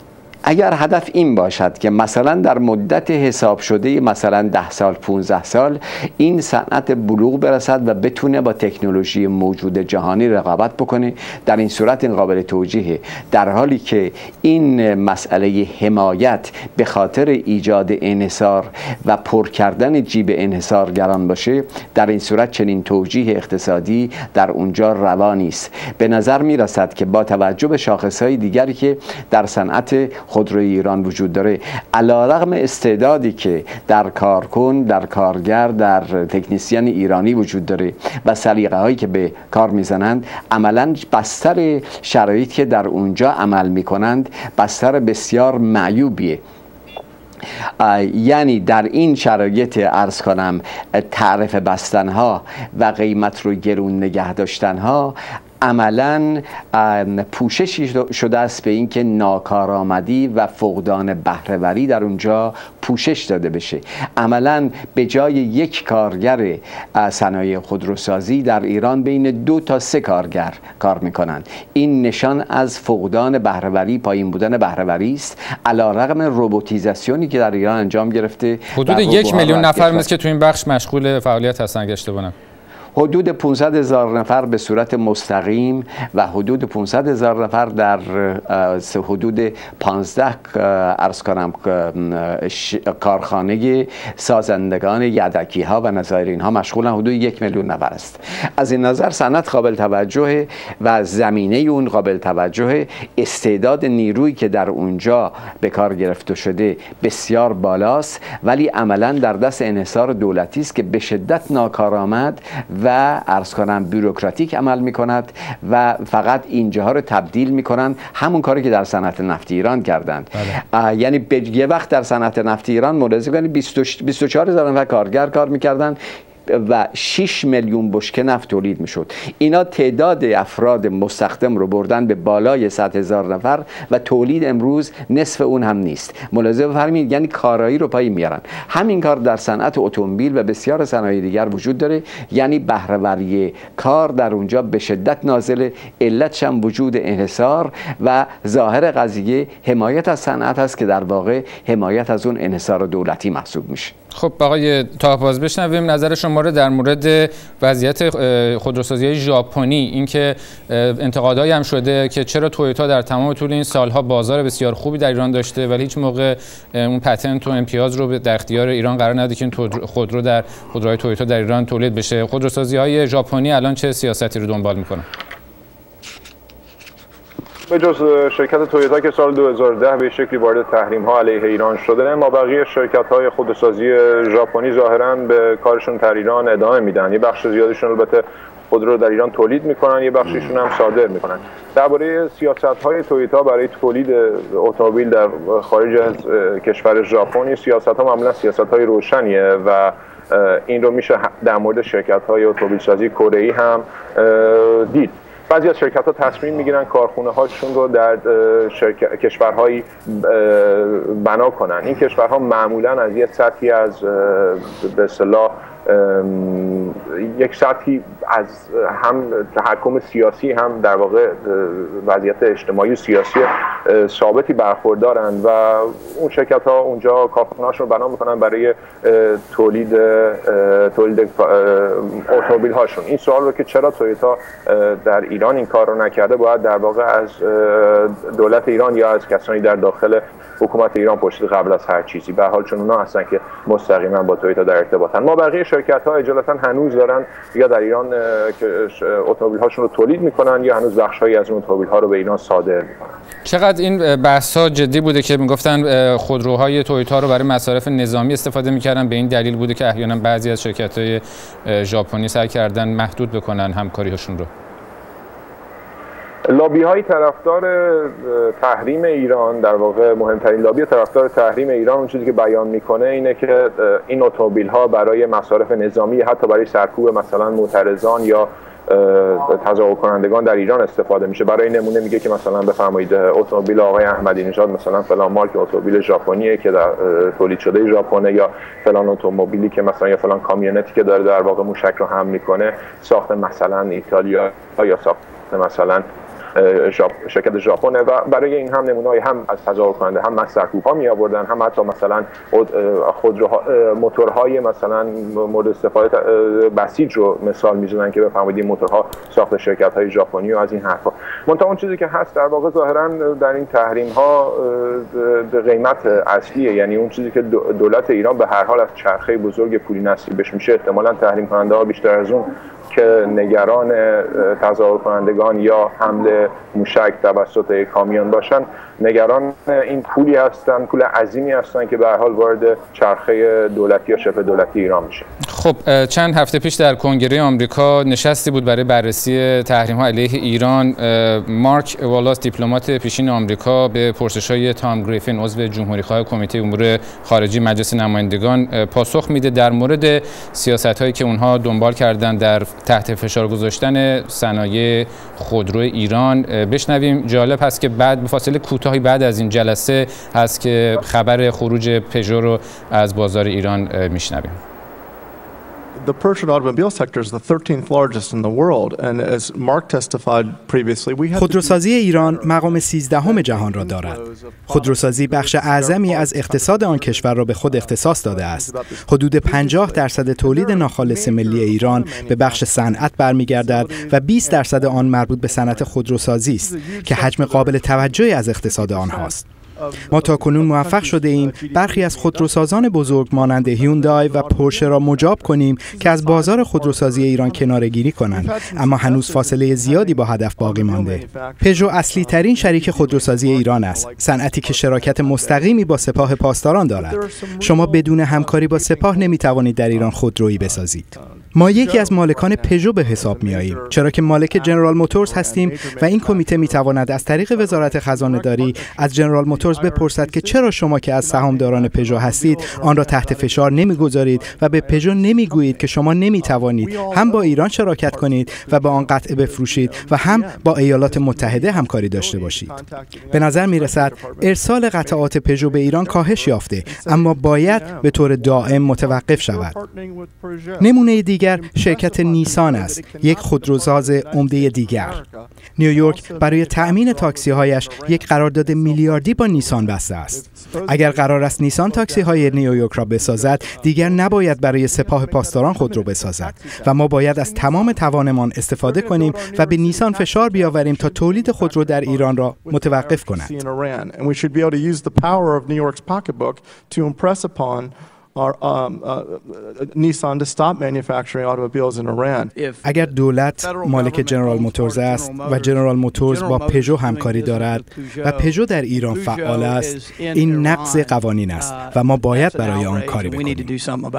اگر هدف این باشد که مثلا در مدت حساب شده مثلا ده سال پانزده سال این صنعت بلوغ برسد و بتونه با تکنولوژی موجود جهانی رقابت بکنه، در این صورت این قابل توجیهه. در حالی که این مسئله حمایت به خاطر ایجاد انحصار و پر کردن جیب انحصارگران باشه، در این صورت چنین توجیه اقتصادی در اونجا روا نیست. به نظر می رسد که با توجه به شاخصهای دیگری که در صنعت خودروی ایران وجود داره، علیرغم استعدادی که در کارکن، در کارگر، در تکنیسیان ایرانی وجود داره و سلیقه هایی که به کار میزنند، عملا بستر شرایطی که در اونجا عمل میکنند بستر بسیار معیوبیه. یعنی در این شرایط عرض کنم تعرفه بستنها و قیمت رو گرون نگه داشتنها عملاً پوششی شده است به اینکه ناکارآمدی و فقدان بهره‌وری در اونجا پوشش داده بشه. عملاً به جای یک کارگر صنایع خودروسازی در ایران بین دو تا سه کارگر کار میکنند. این نشان از فقدان بهره‌وری، پایین بودن بهره‌وری است، علیرغم رباتیزاسیونی که در ایران انجام گرفته. حدود یک میلیون نفر مثل که تو این بخش مشغول فعالیت هستن اگه اشتباه نکنم. حدود پانصد هزار نفر به صورت مستقیم و حدود پانصد هزار نفر در حدود پانزده عرض کنم کارخانه سازندگان یدکی ها و نظایر ها مشغولن. حدود یک میلیون نفر است. از این نظر صنعت قابل توجه و زمینه اون قابل توجه، استعداد نیرویی که در اونجا به کار گرفته شده بسیار بالاست، ولی عملا در دست انحصار دولتی است که به شدت ناکارآمد و عرض کنم بوروکراتیک عمل می کند و فقط اینجاها رو تبدیل می کنند همون کاری که در صنعت نفت ایران کردند. یعنی به یه وقت در صنعت نفت ایران ملاحظه کنید بیست و چهار هزار نفر کارگر کار می‌کردند و شش میلیون بشکه نفت تولید میشد. اینا تعداد افراد مستخدم رو بردن به بالای صد هزار نفر و تولید امروز نصف اون هم نیست. ملاحظه بفرمایید، یعنی کارایی رو پایین میارن. همین کار در صنعت اتومبیل و بسیار صنایع دیگر وجود داره. یعنی بهره‌وری کار در اونجا به شدت نازله. علتش هم وجود انحصار و ظاهر قضیه حمایت از صنعت است که در واقع حمایت از اون انحصار دولتی محسوب میشه. خب آقای طاه‌باز بشنویم نظر شما رو در مورد وضعیت خودروسازی ژاپنی. اینکه انتقادایی هم شده که چرا تویوتا در تمام طول این سالها بازار بسیار خوبی در ایران داشته ولی هیچ موقع اون پتنت و امتیاز رو در اختیار ایران قرار نداده که این خودرو در خودروهای تویوتا در ایران تولید بشه. خودروسازی‌های ژاپنی الان چه سیاستی رو دنبال می‌کنن؟ به جز شرکت تویوتا که سال دو هزار و ده به شکلی وارد تحریم ها علیه ایران شده، ما بقیه شرکت های خودروسازی ژاپنی ظاهرا به کارشون در ایران ادامه میدن. یه بخش زیادیشون البته خودرو در ایران تولید میکنن، یه بخشیشون هم صادر میکنن. درباره سیاست های تویوتا برای تولید اتومبیل در خارج از کشور ژاپن، سیاست ها معمولا سیاست های روشنیه و این رو میشه در مورد شرکت های اتومبیل سازی کره ای هم دید. بعضی از شرکت ها تصمیم میگیرن کارخونه هاشون رو در کشورهایی بنا کنن. این کشورها معمولا از یک سطحی از به اصطلاح یک سطحی از هم تحکم سیاسی هم در واقع وضعیت اجتماعی و سیاسی ثابتی برخوردارند و اون شرکت ها اونجا کارخانه‌هاشون رو بنا میکنن برای تولید تولید اتومبیل هاشون. این سوال رو که چرا تویوتا در ایران این کار رو نکرده، باید در واقع از دولت ایران یا از کسانی در داخل حکومت ایران پرسید قبل از هر چیزی. به هر حال چون اونا هستن که مستقیما با تویوتا در ارتباطن. ما بقیه شرکت ها اجالتا هنوز دارن یا در ایران که اتومبیل هاشون رو تولید میکنن یا هنوز بخش‌هایی از اون اتومبیل ها رو به ایران صادر میکنن. چقدر این بحث ها جدی بوده که میگفتن خودروهای تویوتا رو برای مصارف نظامی استفاده میکردن، به این دلیل بوده که احیانا بعضی از شرکت‌های ژاپنی سعی کردن محدود بکنن همکاری‌هاشون رو؟ لابی های طرفدار تحریم ایران، در واقع مهمترین لابی طرفدار تحریم ایران اون چیزی که بیان میکنه اینه که این اتومبیل ها برای مصارف نظامی، حتی برای سرکوب مثلا معترضان یا تظاهر کنندگان در ایران استفاده میشه. برای نمونه میگه که مثلا بفرمایید اتومبیل آقای احمدی نژاد مثلا فلان مارک اتومبیل ژاپنیه که در تولید شده ژاپنه، یا فلان اتومبیلی که مثلا یا فلان کامیونتی که داره در واقع موشک رو حمل میکنه ساخت مثلا ایتالیا یا ساخت مثلا شرکت ژاپن. و برای این هم نمونه‌ای هم از تظاهر کننده هم از سرکوب‌ها می آوردن، هم حتی مثلا خودروها موتورهای مثلا مورد استفاده بسیج رو مثال می‌زنن که بفرمایید این موتورها ساخت شرکت‌های ژاپنی و از این حرفا. منتها اون چیزی که هست در واقع ظاهراً در این تحریم‌ها قیمت اصلیه، یعنی اون چیزی که دولت ایران به هر حال از چرخه بزرگ پولی نصیبش میشه. احتمالاً تحریم کننده‌ها بیشتر از اون که نگران تظاهر کنندگان یا حمله موشک توسط کامیون باشن، نگران این پولی هستن، پول عظیمی هستن که به هر حال وارد چرخه دولتی یا شبه دولتی ایران میشه. خب چند هفته پیش در کنگره آمریکا نشستی بود برای بررسی تحریم‌ها علیه ایران. مارک والاس دیپلمات پیشین آمریکا به پرسش‌های تام گریفین عضو جمهوری‌خواه کمیته امور خارجی مجلس نمایندگان پاسخ میده در مورد سیاست‌هایی که اونها دنبال کردن در تحت فشار گذاشتن صنایع خودرو ایران. بشنویم. جالب هست که بعد به فاصله کوتاهی بعد از این جلسه هست که خبر خروج پژو رو از بازار ایران میشنویم. The Persian automobile sector is the thirteenth largest in the world, and as Mark testified previously, we have خودروسازی ایران مقام سیزدهم جهان را دارد. خودروسازی بخش اعظمی از اقتصاد آن کشور را به خود اختصاص داده است. حدود پنجاه درصد تولید ناخالص ملی ایران به بخش صنعت برمیگردد و بیست درصد آن مربوط به صنعت خودروسازی است که حجم قابل توجهی از اقتصاد آنهاست. ما تاکنون موفق شده ایم برخی از خودروسازان بزرگ مانند هیوندای و پورشه را مجاب کنیم که از بازار خودروسازی ایران کناره‌گیری کنند، اما هنوز فاصله زیادی با هدف باقی مانده. پژو اصلی ترین شریک خودروسازی ایران است، صنعتی که شراکت مستقیمی با سپاه پاسداران دارد. شما بدون همکاری با سپاه نمیتوانید در ایران خودرویی بسازید. ما یکی از مالکان پژو به حساب میاییم، چرا که مالک جنرال موتورز هستیم و این کمیته میتواند از طریق وزارت خزانه‌داری از جنرال موتورز بپرسد که چرا شما که از سهامداران پژو هستید آن را تحت فشار نمیگذارید و به پژو نمیگویید که شما نمیتوانید هم با ایران شراکت کنید و به آن قطعه بفروشید و هم با ایالات متحده همکاری داشته باشید. به نظر میرسد ارسال قطعات پژو به ایران کاهش یافته، اما باید به طور دائم متوقف شود. نمونه دیگر شرکت نیسان است، یک خودروساز عمده دیگر. نیویورک برای تأمین تاکسی‌هایش یک قرارداد میلیاردی با نیسان بسته است. اگر قرار است نیسان تاکسی‌های نیویورک را بسازد، دیگر نباید برای سپاه پاسداران خودرو بسازد و ما باید از تمام توانمان استفاده کنیم و به نیسان فشار بیاوریم تا تولید خودرو در ایران را متوقف کند. Our, um, uh, Nissan to stop manufacturing automobiles in Iran. اگر دولت مالک جنرال موتورز است و جنرال موتورز با پژو همکاری دارد و پژو در ایران فعال است، این نقض قوانین است و ما باید برای آن کاری بکنیم.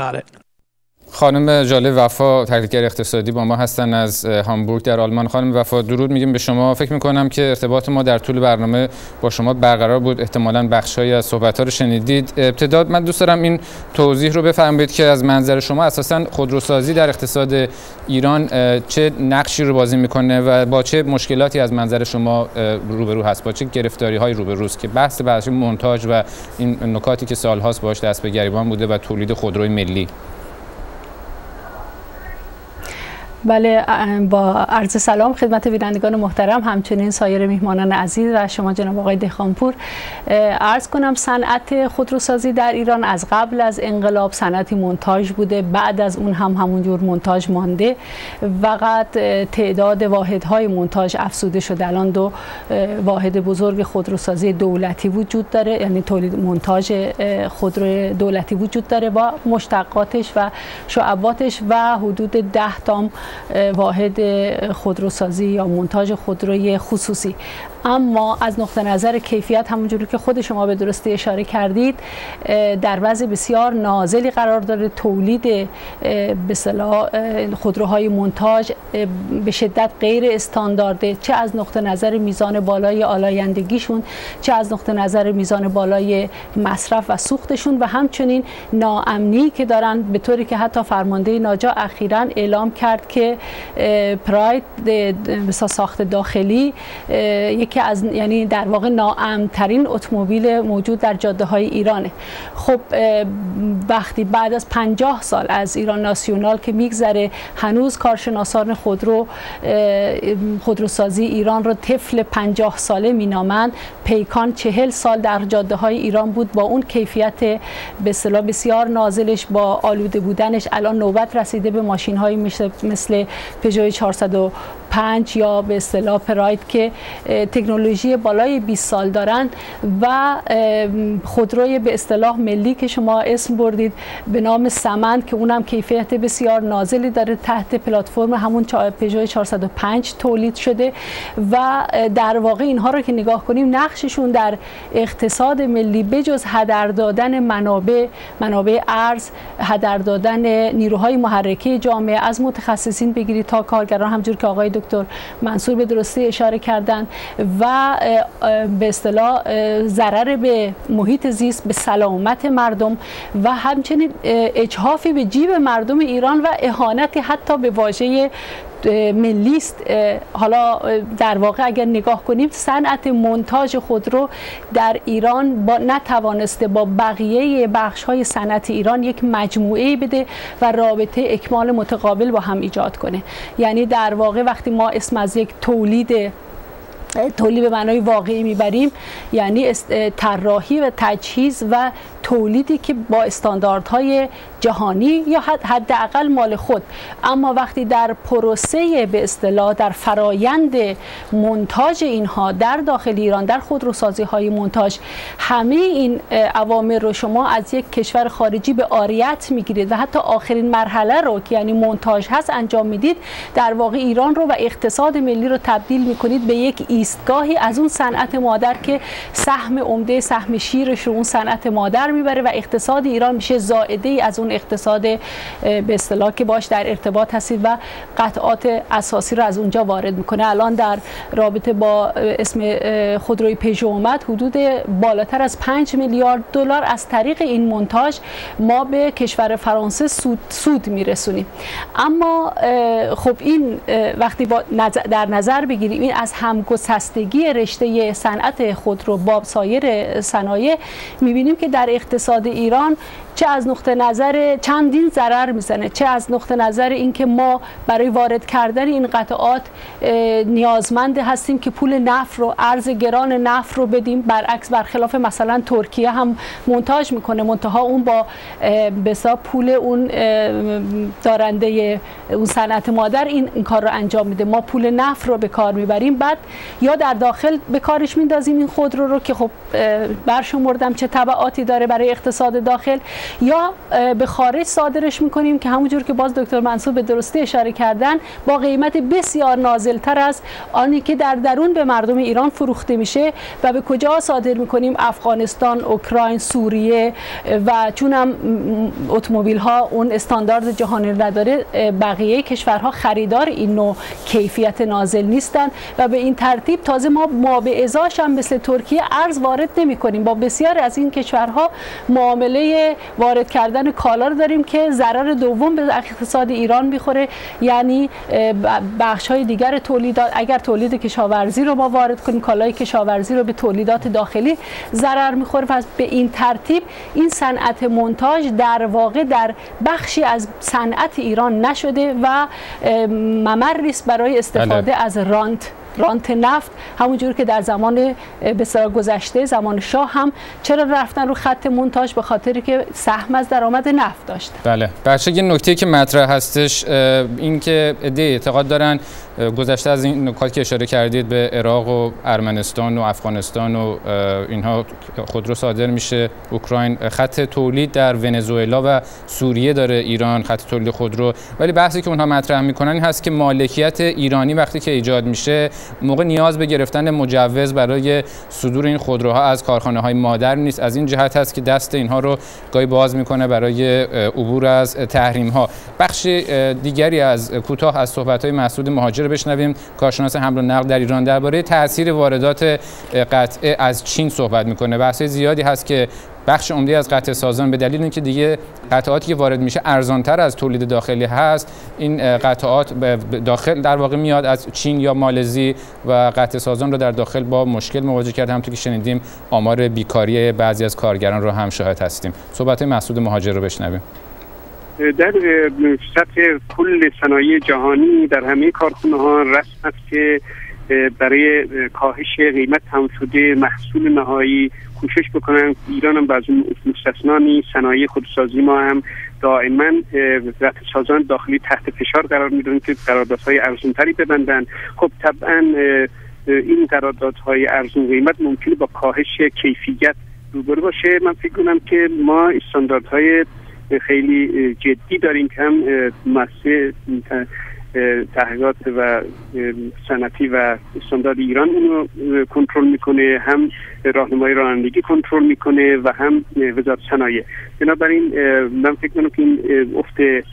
خانم جاله وفا، تحلیلگر اقتصادی با ما هستن از هامبورگ در آلمان. خانم وفا درود میگیم به شما. فکر میکنم که ارتباط ما در طول برنامه با شما برقرار بود، احتمالاً بخشایی از صحبت‌ها رو شنیدید. ابتدا من دوست دارم این توضیح رو بفرمایید که از منظر شما اساساً خودروسازی در اقتصاد ایران چه نقشی رو بازی میکنه و با چه مشکلاتی از منظر شما روبرو هست، با چه گرفتاری‌هایی روبروست که بحث بحث مونتاژ و این نکاتی که سال‌هاست باهاش دست به گریبان بوده و تولید خودروی ملی. بله، با عرض سلام خدمت بینندگان محترم، همچنین سایر میهمانان عزیز و شما جناب آقای دهقانپور. عرض کنم صنعت خودروسازی در ایران از قبل از انقلاب صنعتی مونتاژ بوده، بعد از اون هم همونجور مونتاژ مانده، فقط تعداد واحدهای مونتاژ افزوده شده. الان دو واحد بزرگ خودروسازی دولتی وجود داره، یعنی تولید مونتاژ خودرو دولتی وجود داره با مشتقاتش و شعباتش و حدود ده تام واحد خودروسازی یا مونتاژ خودروی خصوصی. اما از نقطه نظر کیفیت، همونجوری که خود شما به درستی اشاره کردید، در وضع بسیار نازلی قرار داره. تولید به اصطلاح خودروهای مونتاژ به شدت غیر استاندارده، چه از نقطه نظر میزان بالای آلایندگیشون، چه از نقطه نظر میزان بالای مصرف و سوختشون و همچنین ناامنی که دارن، به طوری که حتی فرمانده ناجا اخیراً اعلام کرد که پراید مثلا ساخت داخلی یک که از یعنی در واقع ناامن‌ترین اتومبیل موجود در جاده‌های ایرانه. خب وقتی بعد از پنجاه سال از ایران ناسیونال که میگذره، هنوز کارشناسان خودرو خودروسازی ایران رو طفل پنجاه ساله مینامند. پیکان چهل سال در جاده‌های ایران بود با اون کیفیت به اصطلاح بسیار نازلش، با آلوده بودنش. الان نوبت رسیده به ماشین‌هایی مثل مثل پژو چهارصد و پنج یا به اصطلاح پراید که تکنولوژی بالای بیست سال دارن و خودروی به اصطلاح ملی که شما اسم بردید به نام سمند که اونم کیفیت بسیار نازلی داره، تحت پلتفرم همون پژو چهارصد و پنج تولید شده و در واقع اینها رو که نگاه کنیم، نقششون در اقتصاد ملی بجز هدر دادن منابع منابع ارز، هدر دادن نیروهای محرکه جامعه از متخصصین بگیرید تا کارگران، همونجور که آقای دکتر منصور به درستی اشاره کردن، و به اصطلاح ضرر به محیط زیست، به سلامت مردم و همچنین اجحافی به جیب مردم ایران و اهانتی حتی به واژه ملی است. حالا در واقع اگر نگاه کنیم، صنعت مونتاژ خودرو در ایران با نتوانسته با بقیه بخش‌های صنعت ایران یک مجموعه بده و رابطه اکمال متقابل با هم ایجاد کنه. یعنی در واقع وقتی ما اسم از یک تولید تولید به معنای واقعی میبریم، یعنی طراحی و تجهیز و تولیدی که با استانداردهای جهانی یا حداقل مال خود. اما وقتی در پروسه به اصطلاح در فرایند مونتاژ اینها در داخل ایران، در خودروسازی های مونتاژ، همه این عوامل رو شما از یک کشور خارجی به عاریت میگیرید و حتی آخرین مرحله رو که یعنی مونتاژ هست انجام میدید، در واقع ایران رو و اقتصاد ملی رو تبدیل میکنید به یک ایستگاهی از اون صنعت مادر که سهم عمده، سهم شیرش رو اون صنعت مادر میبره و اقتصاد ایران میشه زائده ای از اون اقتصاد به اصطلاح که باش در ارتباط هستید و قطعات اساسی رو از اونجا وارد میکنه. الان در رابطه با اسم خودروی پژو اومد، حدود بالاتر از پنج میلیارد دلار از طریق این مونتاژ ما به کشور فرانسه سود, سود میرسونیم. اما خب این وقتی با نظر در نظر بگیریم، این از همگسستگی رشته صنعت خودرو با سایر صنایع میبینیم که در اقتصاد ایران چه از نقطه نظر چندین ضرر میزنه، چه از نقطه نظر اینکه ما برای وارد کردن این قطعات نیازمند هستیم که پول نفت رو، ارز گران نفت رو بدیم، برعکس برخلاف مثلا ترکیه هم مونتاژ میکنه، منتها اون با بسا پول اون دارنده اون صنعت مادر این, این کار رو انجام میده. ما پول نفت رو به کار میبریم، بعد یا در داخل به کارش میندازیم این خودرو رو که خب برشمردم چه تبعاتی داره برای اقتصاد داخل، یا به خارج صادرش میکنیم که همونجور که باز دکتر منصور به درستی اشاره کردن با قیمت بسیار نازلتر از آنی که در درون به مردم ایران فروخته میشه. و به کجا صادر میکنیم؟ افغانستان، اوکراین، سوریه. و چون هم اتومبیل ها اون استاندارد جهانی نداره، بقیه کشورها خریدار این نوع کیفیت نازل نیستن و به این ترتیب تازه ما ما به ازاش هم مثل ترکیه ارز وارد نمی کنیم. با بسیاری از این کشورها معامله وارد کردن کالا رو داریم که ضرر دوم به اقتصاد ایران میخوره، یعنی بخش های دیگر تولیدات. اگر تولید کشاورزی رو ما وارد کنیم، کالای کشاورزی رو به تولیدات داخلی ضرر میخوره. پس به این ترتیب این صنعت مونتاژ در واقع در بخشی از صنعت ایران نشده و ممری است برای استفاده بله. از رانت رانت نفت، همونجور که در زمان به اصطلاح گذشته زمان شاه هم چرا رفتن رو خط مونتاژ؟ به خاطری که سهم از درآمد نفت داشت. بله بچه، یه نکته که مطرح هستش این که عده اعتقاد دارن گذشته از این نکات که اشاره کردید به عراق و ارمنستان و افغانستان و اینها خودرو صادر میشه، اوکراین خط تولید در ونزوئلا و سوریه داره ایران خط تولید خودرو، ولی بحثی که اونها مطرح میکنن این هست که مالکیت ایرانی وقتی که ایجاد میشه موقع نیاز به گرفتن مجوز برای صدور این خودروها از کارخانه‌های مادر نیست. از این جهت هست که دست اینها رو گاهی باز میکنه برای عبور از تحریم‌ها. بخش دیگری از کوتاه از صحبت‌های مسعود مهاجر بشنویم، کارشناس حمل و نقل در ایران، درباره تاثیر واردات قطعه از چین صحبت میکنه. بحث زیادی هست که بخش عمده از قطع سازان به دلیل اینکه دیگه قطعاتی که وارد میشه ارزانتر از تولید داخلی هست، این قطعات داخل در واقع میاد از چین یا مالزی و قطع سازان رو در داخل با مشکل مواجه کرده. همونطور که شنیدیم آمار بیکاری بعضی از کارگران رو هم شاهد هستیم. صحبت مسعود مهاجر رو بشنویم. در سطح کل صنایع جهانی در همه کارخانه ها رسم است که برای کاهش قیمت تمام شده محصول نهایی کوشش بکنن. ایران هم بعضی مستثنا نیست. صنایع خودسازی ما هم دائما قطع سازان داخلی تحت فشار قرار میدن که قراردادهای ارزان‌تری ببندن. خب طبعا این قراردادهای ارزان قیمت ممکنه با کاهش کیفیت روبرو باشه. من فکر کنم که ما استانداردهای خیلی جدی داریم که هم مؤسسه تحقیقات و صنعتی و استاندارد ایران اونو کنترل میکنه، هم راهنمای رانندگی کنترل میکنه و هم وزارت صنایع. بنابراین من فکر کنم که این افت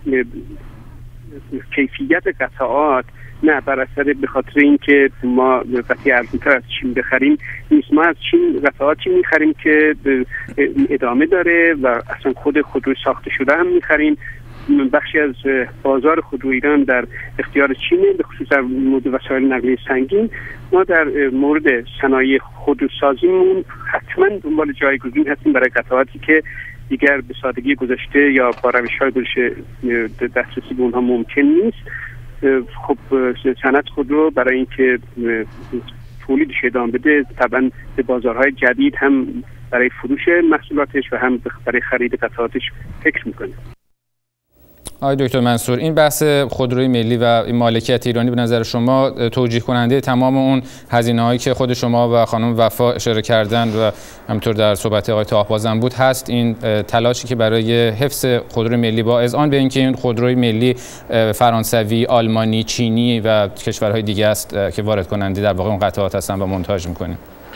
کیفیت قطعات نه بر اثر به خاطر اینکه ما قطعه ارزان‌تر از چین بخریم نیست. ما از چین قطعاتی میخریم که ادامه داره و اصلا خود خودروی ساخته شده هم میخریم. بخشی از بازار خودرو ایران در اختیار چینه، به خصوص در مورد وسایل نقلیه سنگین. ما در مورد صنایع خودروسازیمون حتما دنبال جایگزین هستیم برای قطعاتی که دیگر به سادگی گذشته یا با روش‌های گذشته دسترسی به اونها ممکن نیست. خب صنعت خودرو برای اینکه تولیدش ادامه بده طبعا به بازارهای جدید هم برای فروش محصولاتش و هم برای خرید قطعاتش فکر میکنه. آقای دکتر منصور، این بحث خودروی ملی و مالکیت ایرانی به نظر شما توجیه کننده تمام اون هزینه‌هایی که خود شما و خانم وفا اشاره کردن و همینطور در صحبت آقای طاهبازم بود هست؟ این تلاشی که برای حفظ خودروی ملی با اذعان به اینکه این خودروی ملی فرانسوی، آلمانی، چینی و کشورهای دیگه است که وارد کننده در واقع اون قطعات هستن و مونتاژ می‌کنیم.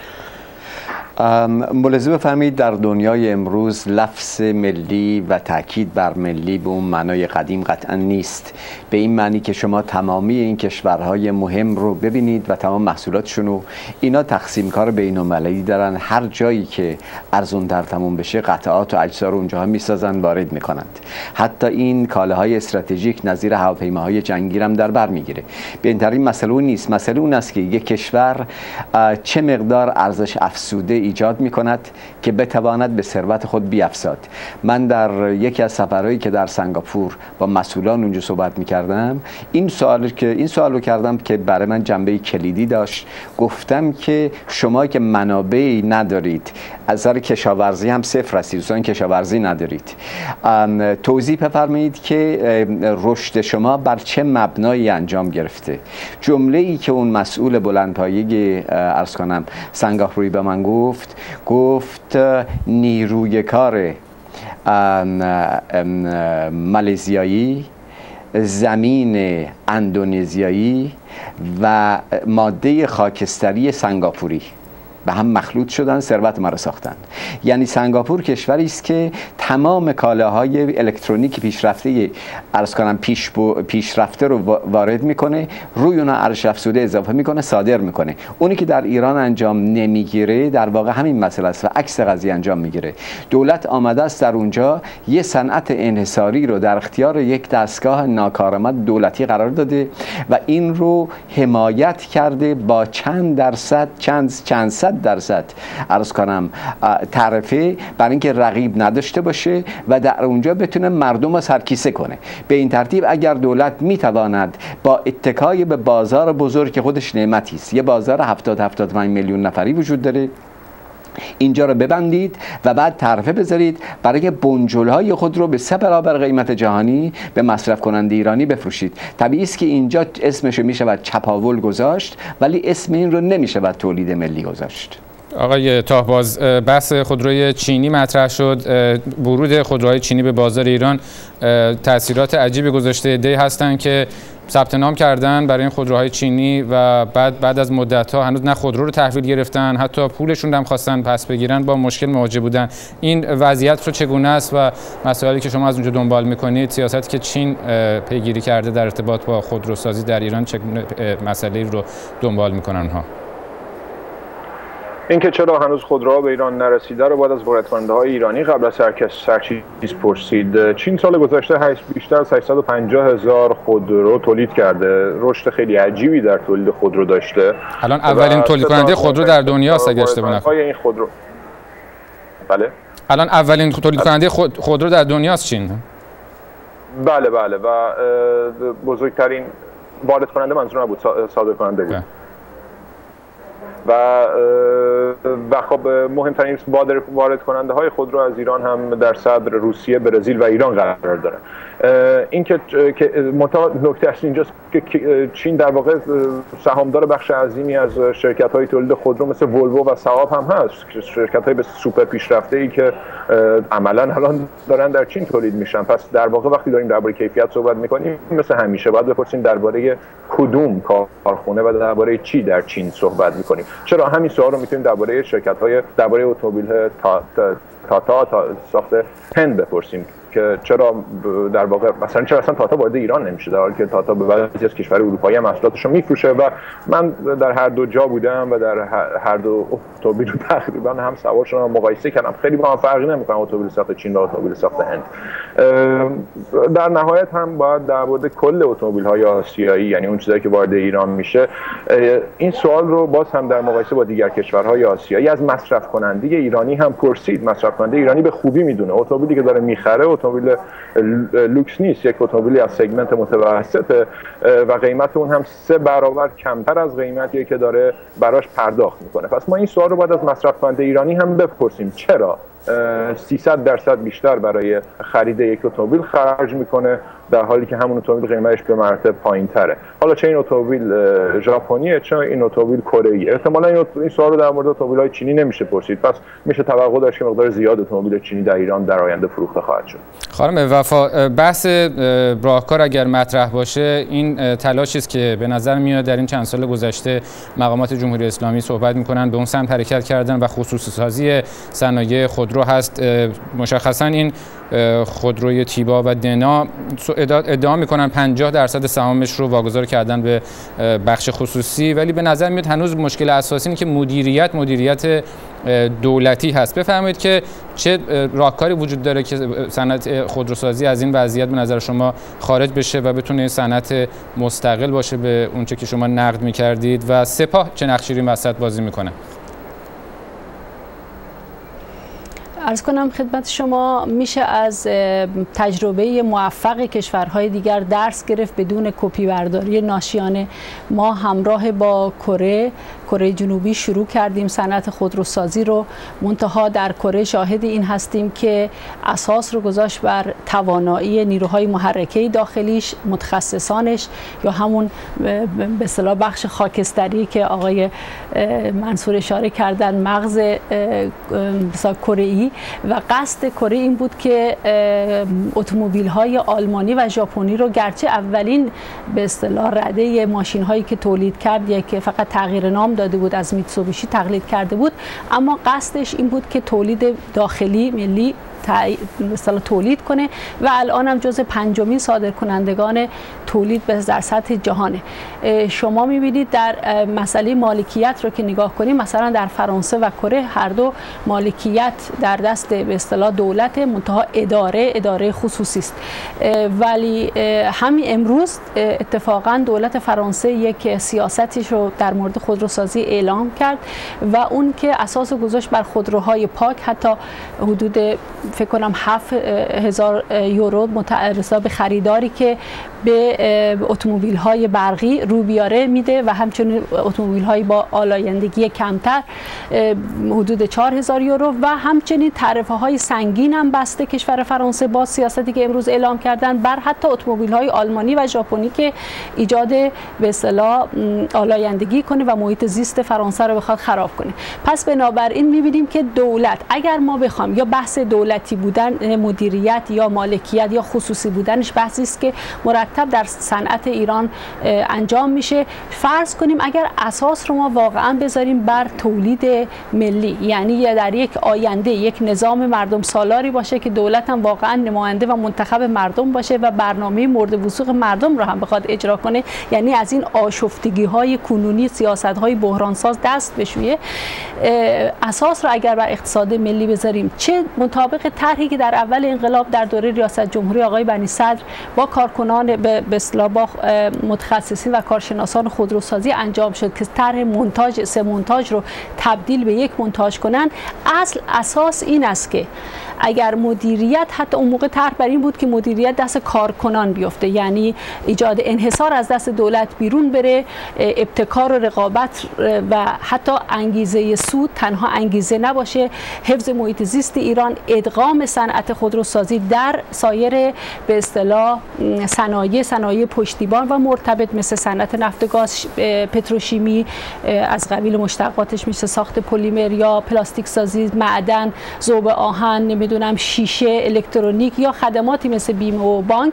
ملاحظه بفرمایید در دنیای امروز لفظ ملی و تاکید بر ملی به اون معنای قدیم قطعا نیست، به این معنی که شما تمامی این کشورهای مهم رو ببینید و تمام محصولاتشون رو اینا تقسیم کار بین‌المللی دارن، هر جایی که ارزون در تموم بشه قطعات و اجزا رو اونجا هم میسازن وارد میکنند. حتی این کالاهای استراتژیک نظیر هواپیماهای جنگی هم در بر میگیره. بهترین مسئله اون نیست، مسئله اون است که یک کشور چه مقدار ارزش افزوده ایجاد می کند که بتواند به ثروت خود بیفزاد. من در یکی از سفرهایی که در سنگاپور با مسئولان اونجا صحبت می کردم این سوال که این سوال رو کردم که برای من جنبه کلیدی داشت. گفتم که شما که منابعی ندارید، از نظر کشاورزی هم صفر هستید، دوستان کشاورزی ندارید، توضیح بفرمایید که رشد شما بر چه مبنایی انجام گرفته. جمله ای که اون مسئول بلندپایه عرض کنم سنگاپوری به من گفت گفت نیروی کار مالزیایی، زمین اندونزیایی و ماده خاکستری سنگاپوری. به هم مخلوط شدن، ثروت ما را ساختن. یعنی سنگاپور کشوری است که تمام کالاهای الکترونیکی پیشرفته عرض کنم پیش پیشرفته رو وارد میکنه، روی اونها ارزش افزوده اضافه میکنه، صادر میکنه. اونی که در ایران انجام نمیگیره در واقع همین مسئله است و عکس قضیه انجام میگیره. دولت آمده است در اونجا یه صنعت انحصاری رو در اختیار یک دستگاه ناکارآمد دولتی قرار داده و این رو حمایت کرده با چند درصد چند چند صد درصد عرض کنم تعرفه، برای اینکه رقیب نداشته باشه و در اونجا بتونه مردم رو سرکیسه کنه. به این ترتیب اگر دولت میتواند با اتکای به بازار بزرگ که خودش نعمتی است، یه بازار هفتاد هفتاد و پنج میلیون نفری وجود داره، اینجا رو ببندید و بعد تعرفه بذارید برای بنجل‌های خود رو به سه برابر قیمت جهانی به مصرف کننده ایرانی بفروشید. طبیعی است که اینجا اسمش رو میشود چپاول گذاشت، ولی اسم این رو نمیشود تولید ملی گذاشت. آقای تاهباز، بحث خودروی چینی مطرح شد. ورود خودروهای چینی به بازار ایران تاثیرات عجیبی گذاشته. عده‌ای هستن که ثبت نام کردن برای این خودروهای چینی و بعد بعد از مدت‌ها هنوز نه خودرو رو تحویل گرفتن، حتی پولشون هم خواستن پس بگیرن، با مشکل مواجه بودن. این وضعیت رو چگونه است و مسائلی که شما از اونجا دنبال می‌کنید، سیاستی که چین پیگیری کرده در ارتباط با خودروسازی در ایران، چگونه مسئله رو دنبال می‌کنن ها؟ اینکه چرا هنوز خودروها به ایران نرسیده رو باید از واردکننده‌های ایرانی قبل از هر کس هر چیز پرسید. چین سال گذشته بیشتر از هشتصد و پنجاه هزار خودرو تولید کرده، رشد خیلی عجیبی در تولید خودرو داشته. الان اولین تولید کننده خودرو در دنیا است اگه اشتباه نکنم. این خودرو بله الان اولین تولید کننده خود خودرو در دنیا است چین. بله بله و بزرگترین وارد کننده منظور نبود، صادر کننده بود. و و خب مهمترین وارد کننده های خودرو از ایران هم در صدر روسیه، برزیل و ایران قرار داره. این که نکته اصلی اینجاست که چین در واقع سهامدار بخش عظیمی از شرکت های تولید خودرو مثل ولوو و سااب هم هست، شرکت های به سوپر پیشرفته ای که عملا الان دارن در چین تولید میشن. پس در واقع وقتی داریم درباره کیفیت صحبت میکنیم، مثل همیشه باید بپرسیم درباره کدوم کارخونه و درباره چی در چین صحبت میکنیم. چرا همین سوال رو میتونیم درباره شرکت های درباره اتومبیل تا تاتا تا ساخت هند بپرسیم که چرا در واقع مثلا چرا اصلا تاتا وارد ایران نمیشه، در حالی که تاتا به بعضی از کشورهای اروپایی هم محصولاتش رو میفروشه. و من در هر دو جا بودم و در هر دو اتومبیل رو تقریبا هم سوار شدم، مقایسه کردم، خیلی با هم فرقی نمیکنه اتومبیل ساخت چین و اتومبیل ساخت هند. در نهایت هم باید در مورد کل اتومبیل های آسیایی، یعنی اون چیزایی که وارد ایران میشه، این سوال رو باز هم در مقایسه با دیگر کشورهای آسیایی از مصرف کننده ایرانی هم پرسید. مصرف کننده ایرانی به خوبی میدونه اتومبیلی که داره میخره اتومبیل لوکس نیست، یک اتومبیلی از سگمنت متوسطه و قیمت اون هم سه برابر کمتر از قیمتیه که داره براش پرداخت میکنه. پس ما این سوال رو باید از مصرف کننده ایرانی هم بپرسیم، چرا سیصد درصد بیشتر برای خرید یک اتومبیل خرج میکنه در حالی که همون اتومبیل قیمتش به مراتب پایین‌تره. حالا چه این اتومبیل ژاپنیه چه این اتومبیل کره‌ایه. احتمالاً این سوال رو در مورد اتومبیل‌های چینی نمیشه پرسید. پس میشه توقع داشت که مقدار زیاد اتومبیل چینی در ایران در آینده فروخته خواهد شد. خانم وفا، بحث راهکار اگر مطرح باشه، این تلاشی است که به نظر میاد در این چند سال گذشته مقامات جمهوری اسلامی صحبت میکنن به اون سمت حرکت کردن و خصوصی سازی صنایع خودرو هست. مشخصا این خودروی تیبا و دنا ادعا میکنن پنجاه درصد سهامش رو واگذار کردن به بخش خصوصی، ولی به نظر میاد هنوز مشکل اساسی اینه که مدیریت مدیریت دولتی هست. بفرمایید که چه راهکاری وجود داره که صنعت خودروسازی از این وضعیت به نظر شما خارج بشه و بتونه این صنعت مستقل باشه به اونچه که شما نقد میکردید، و سپاه چه نقشی این وسط بازی میکنه؟ عرض کنم خدمت شما، میشه از تجربه موفق کشورهای دیگر درس گرفت بدون کپی برداری ناشیانه. ما همراه با کره کره جنوبی شروع کردیم صنعت خودروسازی رو، منتها در کره شاهد این هستیم که اساس رو گذاشت بر توانایی نیروهای محرکه داخلیش، متخصصانش، یا همون به اصطلاح بخش خاکستری که آقای منصور اشاره کردن، مغز کره‌ای. و قصد کره این بود که اتومبیل‌های آلمانی و ژاپنی رو گرچه اولین به اصطلاح رده ماشین‌هایی که تولید کرد یک فقط تغییر نام انجام داده بود، از میتسوبیشی تقلید کرده بود، اما قصدش این بود که تولید داخلی ملی مثلا تولید کنه و الان هم جز پنجمین صادرکنندگان تولید در سطح جهانه. شما میبینید در مسئله مالکیت رو که نگاه کنیم، مثلا در فرانسه و کره هر دو مالکیت در دست به اصطلاح دولت، منتها اداره اداره خصوصی است. ولی همین امروز اتفاقا دولت فرانسه یک سیاستش رو در مورد خودروسازی اعلام کرد و اون که اساس گذاشت بر خودروهای پاک، حتی حدود فکر کنم هفت هزار یورو متعرض به خریداری که به اتومبیل های برقی رو بیاره میده و همچنین اتومبیل های با آلایندگی کمتر حدود چهار هزار یورو و همچنین تعرفه های سنگین هم بسته کشور فرانسه با سیاستی که امروز اعلام کردن بر حتی اتومبیل های آلمانی و ژاپنی که ایجاد به اصطلاح آلایندگی کنه و محیط زیست فرانسه رو بخواد خراب کنه. پس بنابراین میبینیم که دولت، اگر ما بخوام یا بحث دولتی بودن، مدیریت یا مالکیت یا خصوصی بودنش بحثی است که مرتب در صنعت ایران انجام میشه. فرض کنیم اگر اساس رو ما واقعا بذاریم بر تولید ملی، یعنی در یک آینده یک نظام مردم سالاری باشه که دولت هم واقعا نماینده و منتخب مردم باشه و برنامه مورد وثوق مردم رو هم بخواد اجرا کنه، یعنی از این آشفتگی های کنونی، سیاست های بحران ساز دست بشویه. اساس رو اگر بر اقتصاد ملی بذاریم، چه مطابق طرحی که در اول انقلاب در دوره ریاست جمهوری آقای بنی صدر با کارکنان به اصطلاح با متخصصین و کارشناسان خودروسازی انجام شد که طرح مونتاژ سه مونتاژ رو تبدیل به یک مونتاژ کنن، اصل اساس این است که اگر مدیریت، حتی اون موقع طرح بر این بود که مدیریت دست کارکنان بیفته، یعنی ایجاد انحصار از دست دولت بیرون بره، ابتکار و رقابت و حتی انگیزه سود تنها انگیزه نباشه، حفظ محیط زیست ایران، ادغام صنعت خودروسازی در سایر به اصطلاح صنایع صنایع پشتیبان و مرتبط مثل صنعت نفت گاز، پتروشیمی از قبیل مشتقاتش مثل ساخت پلیمر یا پلاستیک سازی، معدن، ذوب آهن، نمیدونم شیشه، الکترونیک یا خدماتی مثل بیمه و بانک.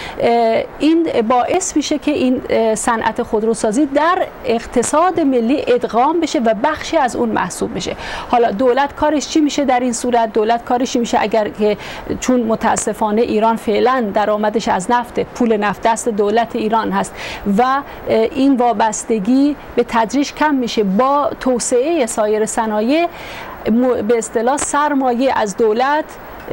این باعث میشه که این صنعت خودروسازی در اقتصاد ملی ادغام بشه و بخشی از اون محسوب بشه. حالا دولت کارش چی میشه در این صورت؟ دولت کارش میشه اگر که چون متاسفانه ایران فعلا درآمدش از نفت، پول نفت دست دولت ایران هست و این وابستگی به تدریج کم میشه با توسعه سایر صنایع، به اصطلاح سرمایه از دولت،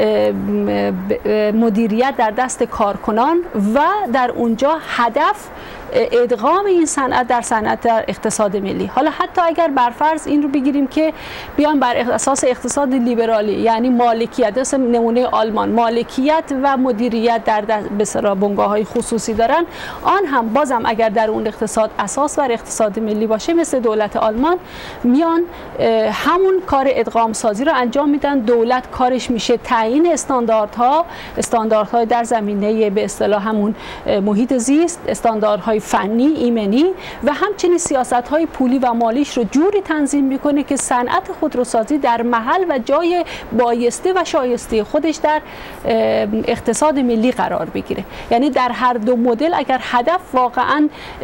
مدیریت در دست کارکنان و در اونجا هدف ادغام این صنعت در صنعت در اقتصاد ملی. حالا حتی اگر برفرض این رو بگیریم که بیان بر اساس اقتصاد لیبرالی، یعنی مالکیت، مثل نمونه آلمان، مالکیت و مدیریت در بسرا بنگاه‌های خصوصی دارن، آن هم بازم اگر در اون اقتصاد اساس بر اقتصاد ملی باشه مثل دولت آلمان، میان همون کار ادغام سازی رو انجام میدن. دولت کارش میشه تعیین استانداردها، استانداردهای در زمینه به اصطلاح همون محیط زیست، استانداردهای فنی، ایمنی و همچنین سیاست‌های پولی و مالیش رو جوری تنظیم میکنه که صنعت خودروسازی در محل و جای بایسته و شایسته خودش در اقتصاد ملی قرار بگیره. یعنی در هر دو مدل اگر هدف واقعاً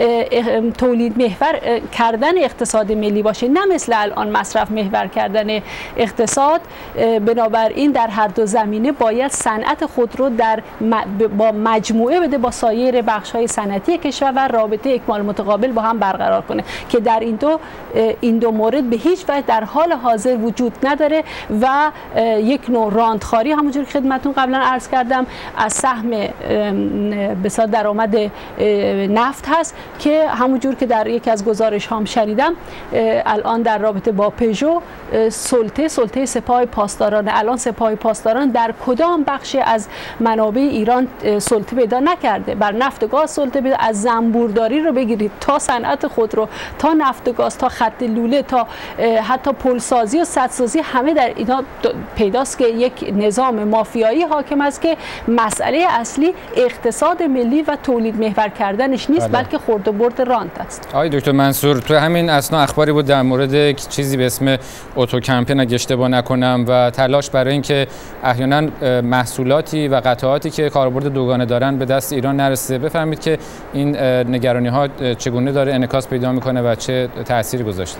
تولید محور کردن اقتصاد ملی باشه، نه مثل الان مصرف محور کردن اقتصاد، بنابراین در هر دو زمینه باید صنعت خودرو در با مجموعه بده با سایر بخش‌های صنعتی کشور و رابطه اکمال متقابل با هم برقرار کنه که در این دو این دو مورد به هیچ وجه در حال حاضر وجود نداره و یک نوع راندخاری، همونجور که خدمتتون قبلا عرض کردم، از سهم بسیار درآمد نفت هست که همونجور که در یکی از گزارش هام شنیدم الان در رابطه با پژو سلطه سلطه سپاه پاسداران، الان سپاه پاسداران در کدام بخش از منابع ایران سلطه پیدا نکرده؟ بر نفت و گاز سلطه پیدا، از زنبورداری رو بگیرید تا صنعت خودرو، تا نفت و گاز، تا خط لوله، تا حتی پلسازی و سدسازی، همه در اینا پیداست که یک نظام مافیایی حاکم است که مسئله اصلی اقتصاد ملی و تولید محور کردنش نیست، بله. بلکه خورد و برد رانت است. آقای دکتر منصور، تو همین اثنا اخباری بود در مورد چیزی به اسم اتو کمپین اگه اشتباه نکنم و تلاش برای اینکه احیانا محصولاتی و قطعاتی که کاربرد دوگانه دارن به دست ایران نرسه. بفرمایید که این نگرانی ها چگونه داره انعکاس پیدا میکنه و چه تأثیری گذاشته؟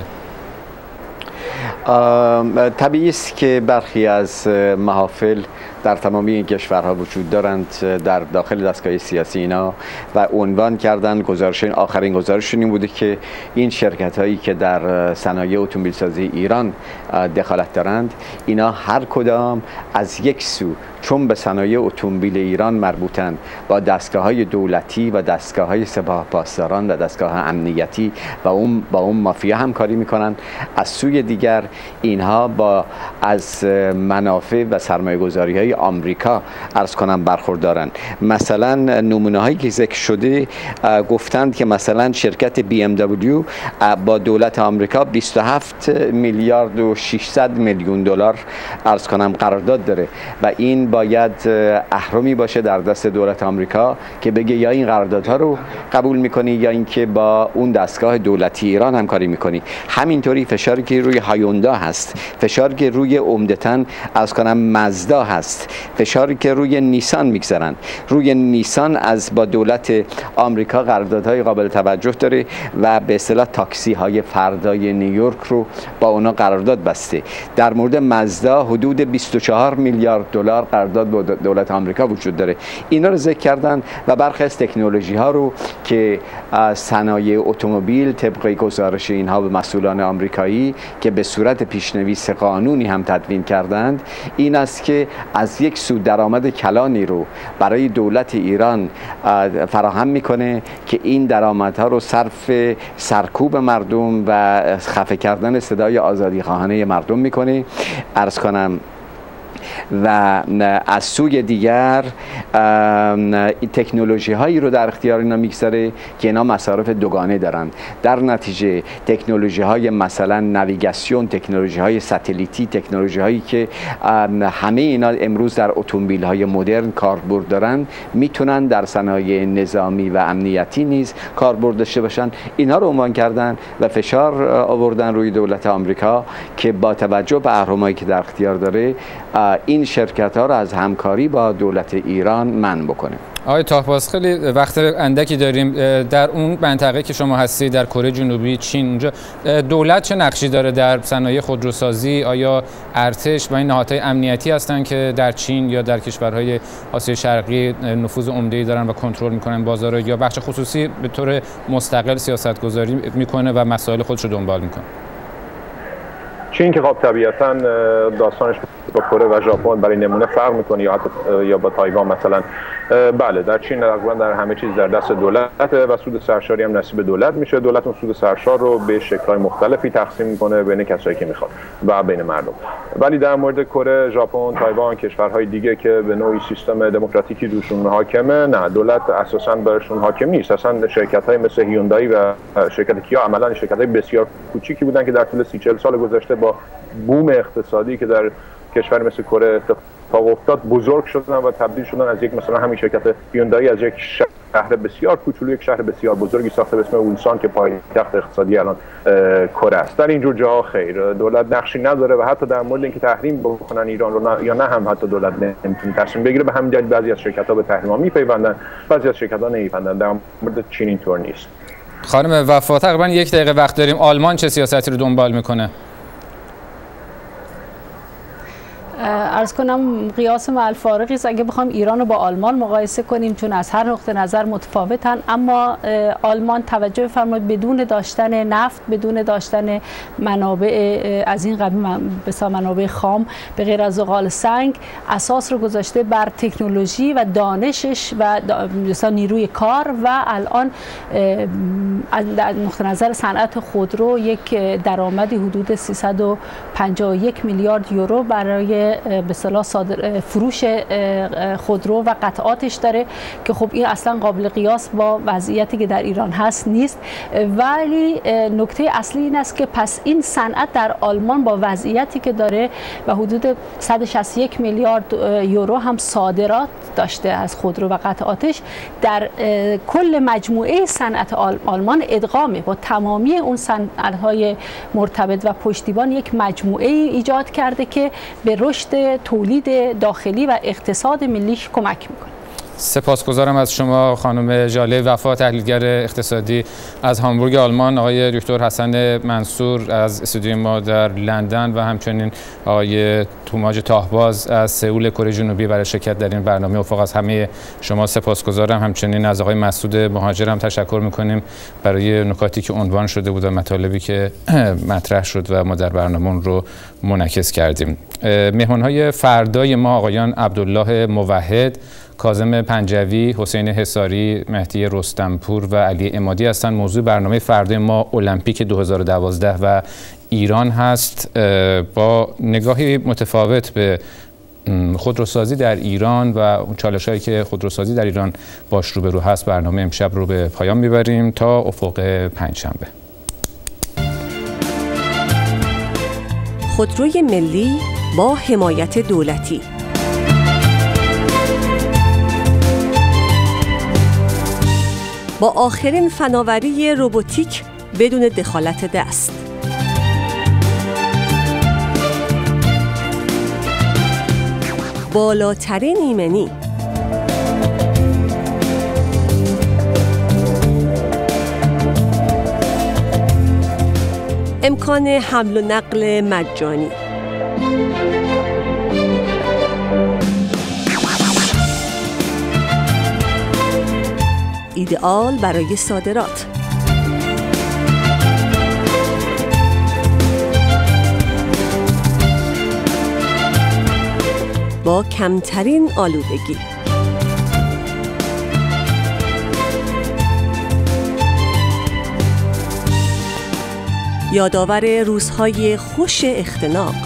طبیعی است که برخی از محافل در تمامی این کشورها وجود دارند در داخل دستگاه سیاسی اینا و عنوان کردن گزارش آخرین گزارششون این بوده که این شرکت هایی که در صنایع اتومبیل سازی ایران دخالت دارند اینا هر کدام از یک سو چون به صنایع اتومبیل ایران مربوطند با دستگاه های دولتی و دستگاه های سپاه پاسداران و دستگاه امنیتی و اون با اون مافیا همکاری میکنن، از سوی دیگر اینها با از منافع و سرمایه گذاری های آمریکا عرض کنم برخوردارن. مثلا نمونه هایی که ذکر شده گفتند که مثلا شرکت بی ام دبلیو با دولت آمریکا بیست و هفت میلیارد و ششصد میلیون دلار عرض کنم قرارداد داره و این باید اهرمی باشه در دست دولت آمریکا که بگه یا این قراردادها رو قبول میکنی یا اینکه با اون دستگاه دولتی ایران همکاری میکنی. همینطوری فشاری که روی هایوندا هست، فشاری که روی عمدتاً عرض کنم مازدا هست، فشاری که روی نیسان میگذارن. روی نیسان از با دولت آمریکا قراردادهای قابل توجه داره و به اصطلاح تاکسی های فردای نیویورک رو با اونا قرارداد بسته. در مورد مازدا حدود بیست و چهار میلیارد دلار قرارداد با دولت آمریکا وجود داره. اینا رو ذکر کردن و برخی از تکنولوژی ها رو که صنایع اتومبیل طبق گزارش اینها به مسئولان آمریکایی که به صورت پیشنویس قانونی هم تدوین کردند این است که از یک سو درآمد کلانی رو برای دولت ایران فراهم میکنه که این درآمدها رو صرف سرکوب مردم و خفه کردن صدای آزادی خواهانه مردم میکنه. عرض کنم و از سوی دیگر تکنولوژی هایی رو در اختیار اینا میگذاره که اینا مصارف دوگانه دارن. در نتیجه تکنولوژی های مثلا نویگاسیون، تکنولوژی های ساتلیتی، تکنولوژی هایی که همه اینا امروز در اتومبیل های مدرن کاربرد دارن میتونن در صنایع نظامی و امنیتی نیز کاربرد داشته باشن. اینا رو عنوان کردن و فشار آوردن روی دولت آمریکا که با توجه به اهرمایی که در اختیار داره این شرکت ها را از همکاری با دولت ایران منع بکنه. آقای طاهباز خیلی وقت اندکی داریم. در اون منطقه که شما هستی در کره جنوبی، چین، اونجا دولت چه نقشی داره در صنایع خودروسازی؟ آیا ارتش و این نهادهای امنیتی هستن که در چین یا در کشورهای آسیای شرقی نفوذ عمده‌ای دارن و کنترل میکنن بازار، یا بخش خصوصی به طور مستقل سیاست‌گذاری میکنه و مسائل خودش رو دنبال میکنه؟ چین که خب طبیعتاً داستانش با کره و ژاپن برای نمونه فرق میکنه یا حتی یا با تایوان مثلا. بله در چین تقریبا در همه چیز در دست دولته و سود سرشاری هم نصیب دولت میشه. دولت اون سود سرشار رو به شکل‌های مختلفی تقسیم میکنه بین کسایی که میخواد و بین مردم. ولی در مورد کره، ژاپن، تایوان، کشورهای دیگه که به نوعی سیستم دموکراتیکی روشون حاکمه، نه دولت اساساً برشون حاکم نیست. اصلا شرکت‌های مثل هیوندای و شرکت کیا عملاً شرکت‌های بسیار کوچیکی بودن که در طول سی چهل سال گذشته با بوم اقتصادی که در کشور مثل کره اتفاق افتاد بزرگ شدن و تبدیل شدن از یک مثلا همین شرکت هیوندای از یک شهر بسیار کوچولو یک شهر بسیار بزرگی ساخته به اسم اولسان که پایتخت اقتصادی الان کره است. در اینجور جاها خیر دولت نقشی نداره و حتی در مورد اینکه تحریم بکنن ایران رو نه یا نه هم حتی دولت نمیتونه تصمیم بگیره. به همین دلیل بعضی از شرکت‌ها به تحریم‌ها میپیوندن، بعضی از شرکت‌ها نمیپیوندن. در مورد چین اینطور نیست. خانم وفا تقریبا یک دقیقه وقت داریم. آلمان چه سیاستی رو دنبال میکنه؟ عرض کنم قیاس مع الفارقی است اگه بخوام ایران رو با آلمان مقایسه کنیم، چون از هر نقطه نظر متفاوتن، اما آلمان توجه بفرمایید بدون داشتن نفت، بدون داشتن منابع از این قبیل مثلا منابع خام به غیر از زغال سنگ، اساس رو گذاشته بر تکنولوژی و دانشش و مثلا نیروی کار و الان از نقطه نظر صنعت خودرو یک درآمدی حدود سیصد و پنجاه و یک میلیارد یورو برای به اصطلاح فروش خودرو و قطعاتش داره که خب این اصلا قابل قیاس با وضعیتی که در ایران هست نیست. ولی نکته اصلی این است که پس این صنعت در آلمان با وضعیتی که داره و حدود صد و شصت و یک میلیارد یورو هم صادرات داشته از خودرو و قطعاتش، در کل مجموعه صنعت آلمان ادغامه با تمامی اون صنعت‌های مرتبط و پشتیبان یک مجموعه ایجاد کرده که به رشد تولید داخلی و اقتصاد ملیش کمک میکنه. سپاسگزارم از شما خانم ژاله وفا، تحلیلگر اقتصادی از هامبورگ آلمان، آقای دکتر حسن منصور از استودیوی ما در لندن و همچنین آقای توماج تاهباز از سئول کره جنوبی برای شرکت در این برنامه افق. از همه شما سپاسگزارم. همچنین از آقای مسعود مهاجر هم تشکر میکنیم برای نکاتی که عنوان شده بود و مطالبی که مطرح شد و ما در برنامه رو منعکس کردیم. مهمان‌های فردای ما آقایان عبدالله موحد، کاظم پنجوی، حسین حصاری، مهدی رستمپور و علی عمادی هستند. موضوع برنامه فردای ما المپیک دو هزار و دوازده و ایران هست. با نگاهی متفاوت به خودروسازی در ایران و چالش‌هایی که خودروسازی در ایران باش روبرو هست برنامه امشب رو به پایان میبریم تا افق پنجشنبه. خودروی ملی با حمایت دولتی. با آخرین فناوری روباتیک بدون دخالت دست. بالاترین ایمنی. امکان حمل و نقل مجانی. ایدئال برای صادرات. با کمترین آلودگی. یادآور روزهای خوش اختناق.